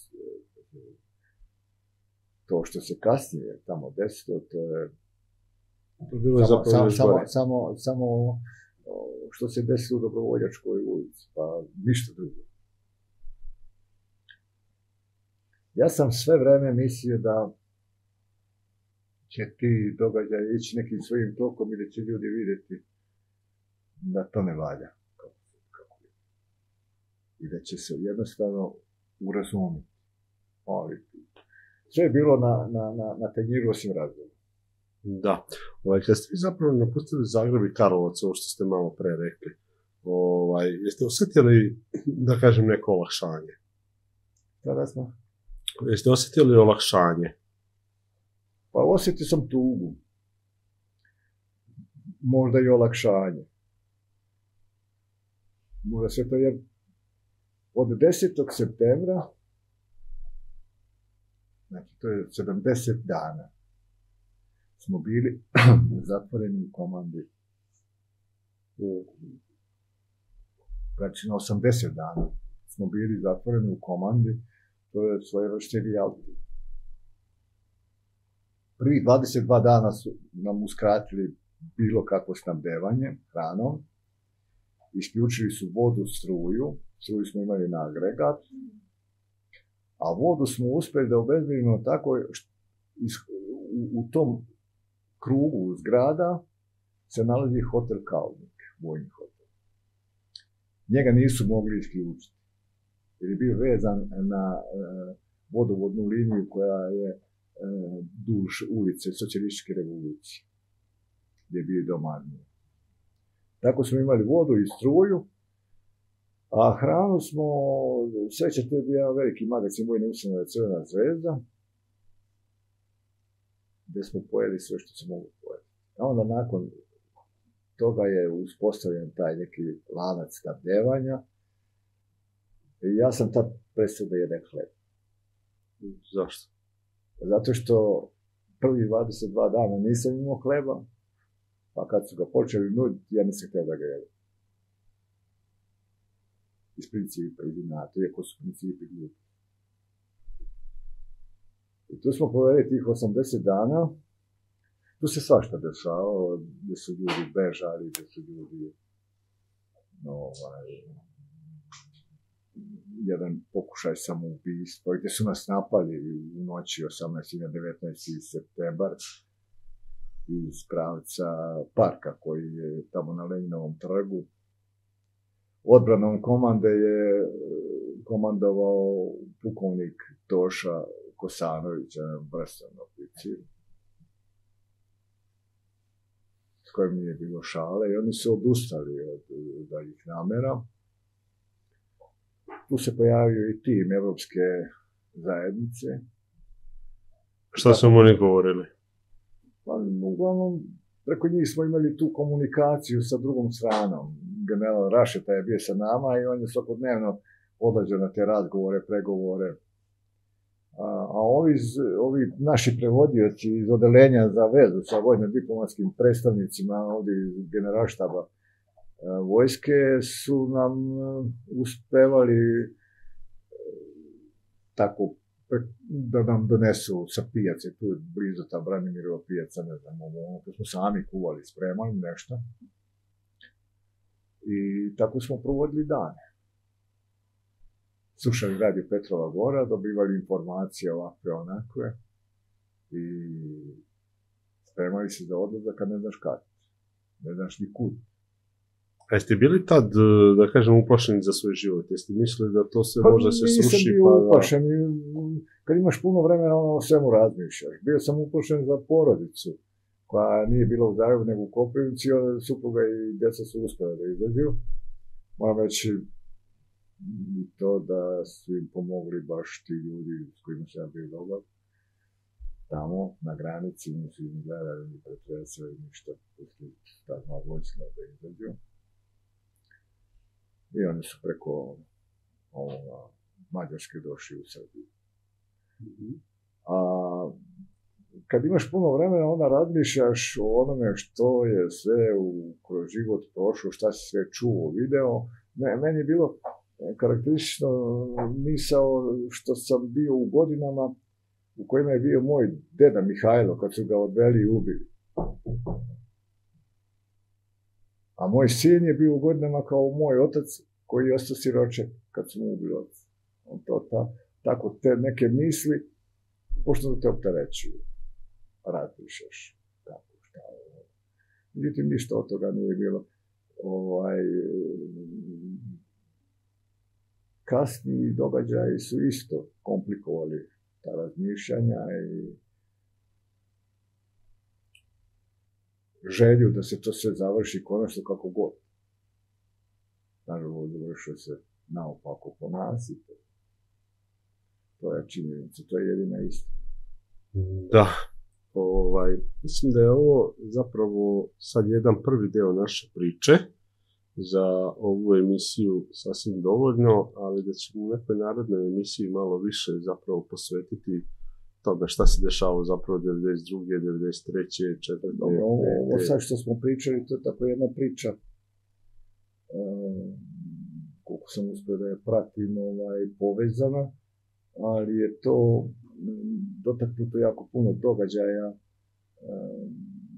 to što se kasnije tamo desilo, to je to bilo samo, samo, samo, samo, samo što se desilo u Dobrovoljačkoj ulici, pa ništa drugo. Ja sam sve vreme mislio da će ti događaji ići nekim svojim tokom i da će ljudi vidjeti da to ne valja. I da će se jednostavno urazumiti. Ali sve je bilo na, na, na, na tanjiru osim razloga. Da. Ovaj, kad ste vi zapravo napustili Zagreb i Karlovac, ovo što ste malo pre rekli, ovaj, jeste osjetili, da kažem, neko olakšanje? Tada smo. Jeste osjetili olakšanje? Pa osjetio sam tugu. Možda i olakšanje. Možda sve to je od desetog septembra, znači to je sedamdeset dana, smo bili zatvoreni u komandi. Znači na osamdeset dana smo bili zatvoreni u komandi, to je svoje vrste rijalti. Prvi dvadeset dva dana su nam uskratili bilo kakvo snabdevanje hranom, isključili su vodu, struju, struju smo imali na agregat, a vodu smo uspjeli da obezbedimo tako, u, u tom krugu zgrada se nalazi hotel Kalnik, vojni hotel. Njega nisu mogli isključiti, jer je bio vezan na e, vodovodnu liniju koja je e, duž ulice Socijalističke revolucije, gdje je bio dom armije. Tako smo imali vodu i struju, a hranu smo, sveća, to je bio jedan veliki magazin vojne ustanove Crvena zvezda, gdje smo pojeli sve što se mogu pojeti. A onda nakon toga je uspostavljen taj neki lanac snabdevanja i ja sam tad prestao da jedem hleb. Zašto? Zato što prvi dvadeset dva dana nisam imao hleba, Pa kad su ga počeli nuditi, ja nisam htio da ga jedem. Iz principa, iz inata, iako su principi glupi. I tu smo proveli tih osamdeset dana. Tu se svašta dešavalo, gdje su ljudi bežali, gdje su ljudi, no, ovaj, jedan pokušaj samoubistva, gdje su nas napali u noći osamnaesti na devetnaesti septembar iz pravca parka koji je tamo na Lenjinovom trgu. Odbranom komande je komandovao pukovnik Toša Kosanović, jedan vrsan oficir, s kojim nije bilo šale, i oni su odustali od daljih namera. Tu se pojavio i tim Evropske zajednice. Šta su oni govorili? Pa, uglavnom, preko njih smo imali tu komunikaciju sa drugom stranom. General Rašeta je bio sa nama i on je svakodnevno odlađao na te razgovore, pregovore. A, a ovi, ovi naši prevodioci iz odelenja za vezu sa vojno-diplomatskim predstavnicima ovdje iz generalštaba vojske su nam uspevali tako da nam donesu sa pijace, tu je blizu ta Branimirova pijaca, ne znam, to smo sami kuvali, spremali nešto. I tako smo provodili dane. Slušali radio Petrova Gora, dobivali informacije ovakve onakve i spremali se za odlazak, a ne znaš kad, ne znaš ni kud. A jeste bili tad, da kažem, uplašeni za svoj život? Jeste mislili da to sve možda se sruši? Nisam bio uplašen. Kad imaš puno vremena, ono o svemu razmišljaš. Bio sam uplašen za porodicu, koja nije bila u Zagrebu, nego u Koprivnici, supruga i djeca su uspjeli da izađu. Moram reći i to da su im pomogli baš ti ljudi s kojima sam ja bio dobar. Tamo, na granici, nisu im gledali, ni pretresali, ništa, pustili stazna vojska da izađu. I oni su preko ovoga, Mađarske došli u Srbiju. Mm-hmm. A kad imaš puno vremena, onda razmišljaš o onome što je sve u kroz život prošlo, šta si sve čuo, video. Ne, meni je bilo karakteristično misao što sam bio u godinama u kojima je bio moj deda Mihajlo, kad su ga odveli i ubili. A moj sin je bio u godinama kao moj otac, koji je ostao siroček kad su mu ubili otac. To, ta, tako te neke misli, pošto da te opterećuju, razmišljaš, kako, šta. Međutim, ništa od toga nije bilo. Ovaj, kasniji događaji su isto komplikovali ta razmišljanja i želju da se to sve završi konačno kako god. Naravno, završio se naopako po nas i to. To je činjenica, to je jedina istina. Da, ovaj, mislim da je ovo zapravo sad jedan prvi deo naše priče za ovu emisiju sasvim dovoljno, ali da ćemo u nekoj narodnoj emisiji malo više zapravo posvetiti toga šta se dešavalo zapravo devedeset druge, devedeset treće, četvrte. Dobro, ovo, ovo sad što smo pričali, to je tako jedna priča. Um, koliko sam uspio da je pratim, ovaj, povezana, ali je to dotaknuto jako puno događaja um,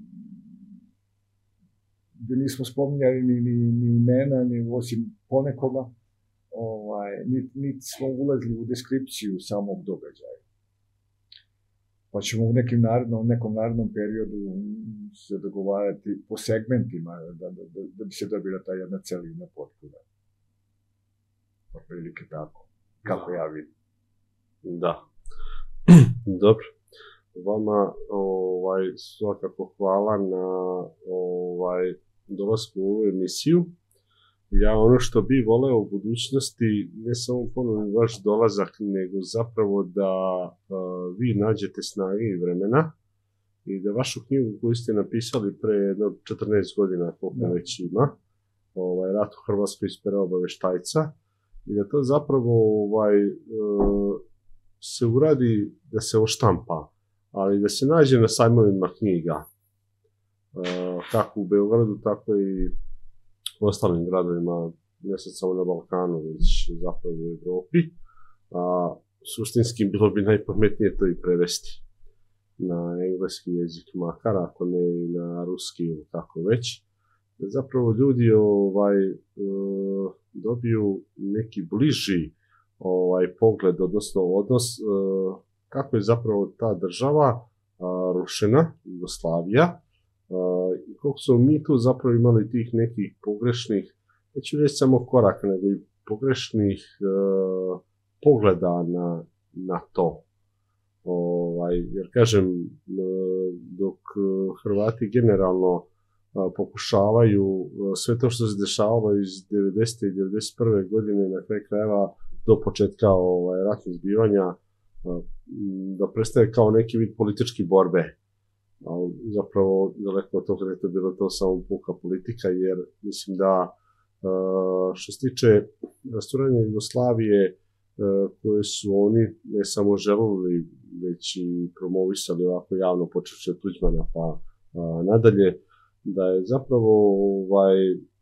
gdje nismo spominjali ni, ni, ni imena, ni osim ponekoga, ovaj, niti nit smo ulazili u deskripciju samog događaja. Pa ćemo u nekim narednom, nekom narednom periodu se dogovarati po segmentima, da, da, da, da bi se dobila ta jedna celina potpuno. Otprilike tako, kako ja vidim. Da. Dobro. Vama ovaj, svakako hvala na ovaj, dolasku u ovu emisiju. Ja ono što bi voleo u budućnosti, ne samo ponovno vaš dolazak, nego zapravo da uh, vi nađete snage i vremena i da vašu knjigu koju ste napisali pre jedno četrnaest godina, koliko već ima, ovaj, Rat u Hrvatskoj iz pera obaveštajca, i da to zapravo ovaj, uh, se uradi da se oštampa, ali da se nađe na sajmovima knjiga. kako u Beogradu, tako i u ostalim gradovima, ne sad samo na Balkanu, već zapravo u Evropi. A, suštinski bilo bi najpametnije to i prevesti na engleski jezik makar, ako ne i na ruski ili kako već. Zapravo ljudi ovaj, dobiju neki bliži ovaj, pogled, odnosno odnos kako je zapravo ta država rušena, Jugoslavija, i koliko smo mi tu zapravo imali tih nekih pogrešnih, neću reći samo koraka, nego i pogrešnih uh, pogleda na, na to. Ovaj, jer kažem, dok Hrvati generalno uh, pokušavaju uh, sve to što se dešavalo iz devedesete i devedeset prve godine na kraju krajeva do početka ovaj, ratnih zbivanja, uh, da prestaje kao neki vid političke borbe. Ali zapravo daleko od toga da je to bilo to samo puka politika, jer mislim da što se tiče rasturanja Jugoslavije koje su oni ne samo želili, već i promovisali ovako javno počevši od Tuđmana pa nadalje, da je zapravo ovaj,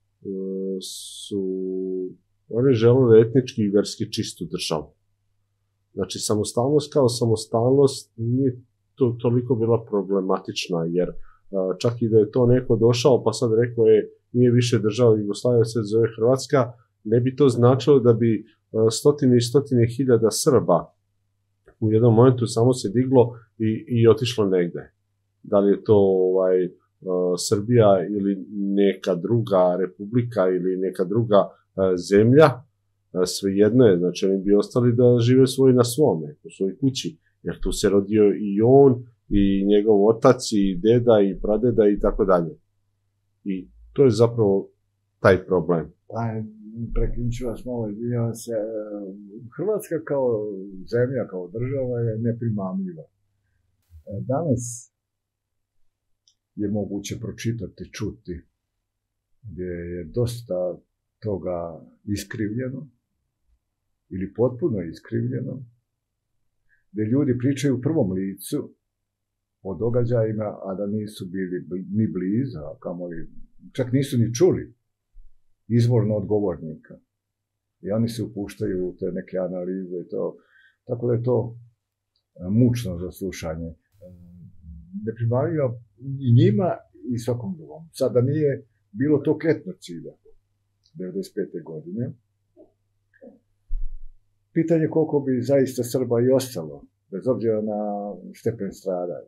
su oni želeli etnički i verski čistu državu. Znači samostalnost kao samostalnost nije to toliko bila problematična, jer čak i da je to neko došao pa sad rekao je nije više država Jugoslavija, sve zove Hrvatska, ne bi to značilo da bi stotine i stotine hiljada Srba u jednom momentu samo se diglo i, i otišlo negde. Da li je to ovaj, Srbija ili neka druga republika ili neka druga zemlja, svejedno je, znači oni bi ostali da žive svoj na svome, u svojoj kući, jer tu se rodio i on, i njegov otac, i deda, i pradeda, i tako dalje. I to je zapravo taj problem. Pa, prekinut ću vas malo, izvinjavam se, Hrvatska kao zemlja, kao država je neprimamljiva. Danas je moguće pročitati, čuti, gdje je dosta toga iskrivljeno, ili potpuno iskrivljeno, gdje ljudi pričaju u prvom licu o događajima, a da nisu bili ni blizu, a kamoli, čak nisu ni čuli izvorno od govornika. I oni se upuštaju u te neke analize i to, tako da je to mučno za slušanje. Neprimamljivo i njima i svakom drugom. Sada nije bilo tog etnocida devedeset pete godine. Pitanje koliko bi zaista Srba i ostalo, bez obzira na stepen stradanja.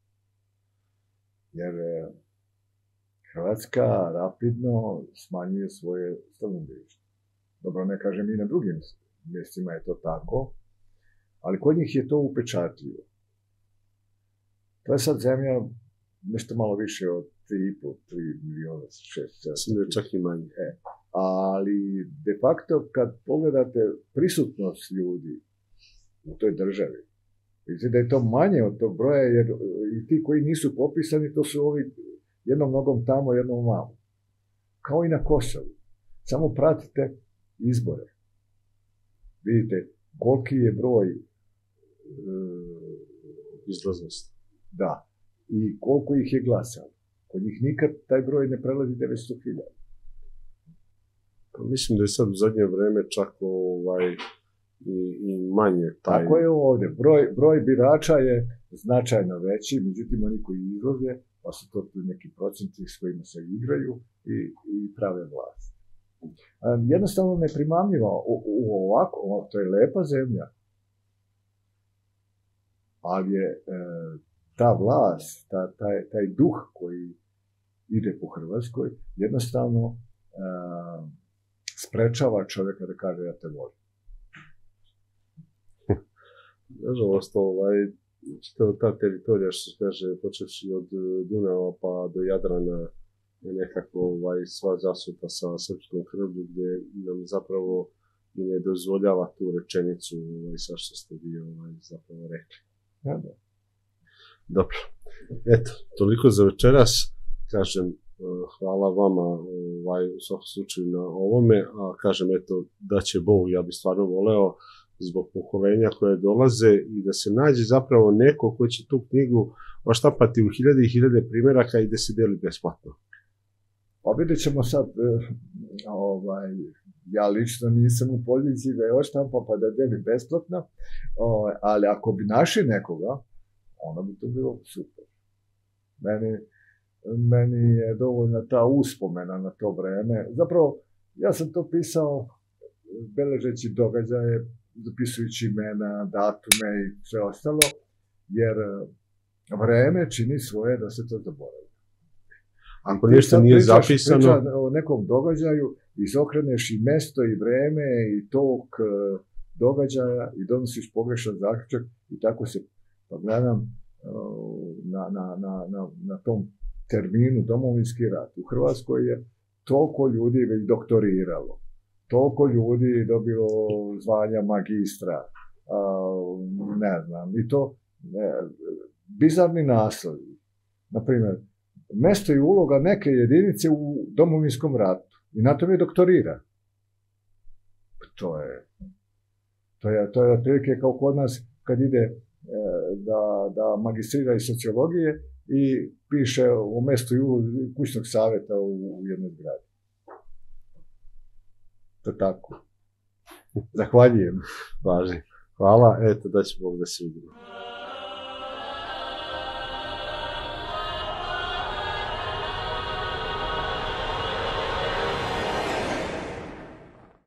Jer Hrvatska rapidno smanjuje svoje stanovništvo. Dobro, ne kažem i na drugim mjestima je to tako, ali kod njih je to upečatljivo. To je sad zemlja nešto malo više od tri i po, tri miliona, šest, sedam. Čak i manje. E, ali de facto kad pogledate prisutnost ljudi u toj državi, vidite da je to manje od tog broja, jer i ti koji nisu popisani, to su ovi jednom nogom tamo, jednom vamo. Kao i na Kosovu. Samo pratite izbore. Vidite koliki je broj e, izlaznosti. Da. I koliko ih je glasalo. Kod njih nikad taj broj ne prelazi devetsto hiljada. Pa mislim da je sad u zadnje vreme čak ovaj, i, i manje taj... Tako je ovdje. Broj, broj birača je značajno veći, međutim oni koji izlaze, pa su to neki procenti s kojima se igraju i, i prave vlast. Jednostavno neprimamljivo u, u ovako, to je lepa zemlja, ali je e, ta vlast, ta, taj, taj duh koji ide po Hrvatskoj, jednostavno e, sprečava čovjeka da kaže ja te volim. Nažalost, ovaj, čitava ta teritorija, što se kaže, počevši od Dunava pa do Jadrana, je nekako ovaj, sva zasuta sa srpskom krvlju, gdje nam zapravo i ne dozvoljava tu rečenicu, ovaj, sa što ste vi ovaj, zapravo rekli. Ja, da. Dobro. Eto, toliko za večeras. Kažem, hvala vama ovaj, u svakom slučaju na ovome, a kažem, eto, da će Bog, ja bi stvarno voleo zbog pokolenja koje dolaze i da se nađe zapravo neko ko će tu knjigu oštampati u hiljade i hiljade primjeraka i da se deli besplatno? Pa vidjet ćemo sad, ovaj, ja lično nisam u poziciji da je oštampa pa da deli besplatno, ali ako bi našli nekoga, onda bi to bilo super. Meni, meni je dovoljna ta uspomena na to vreme. Zapravo, ja sam to pisao beležeći događaje, zapisujući imena, datume i sve ostalo, jer vreme čini svoje da se to zaboravi. Ako nešto nije pričaš, zapisano... Pričaš o nekom događaju, izokreneš i mesto i vreme i tok događaja i donosiš pogrešan zaključak i tako se, pa gledam na, na, na, na, na tom terminu Domovinski rat. U Hrvatskoj je toliko ljudi već doktoriralo, toliko ljudi dobilo zvanja magistra, ne znam, i to ne, bizarni naslovi. Naprimjer, mesto i uloga neke jedinice u Domovinskom ratu i na tome doktorira. To je, to je, to je otprilike kao kod nas kad ide da, da magistrira iz sociologije i piše o mestu i ulozi kućnog savjeta u, u jednoj zgradi. To tako. Zahvaljujem. Važi. Hvala, eto da će Bog da se vidimo.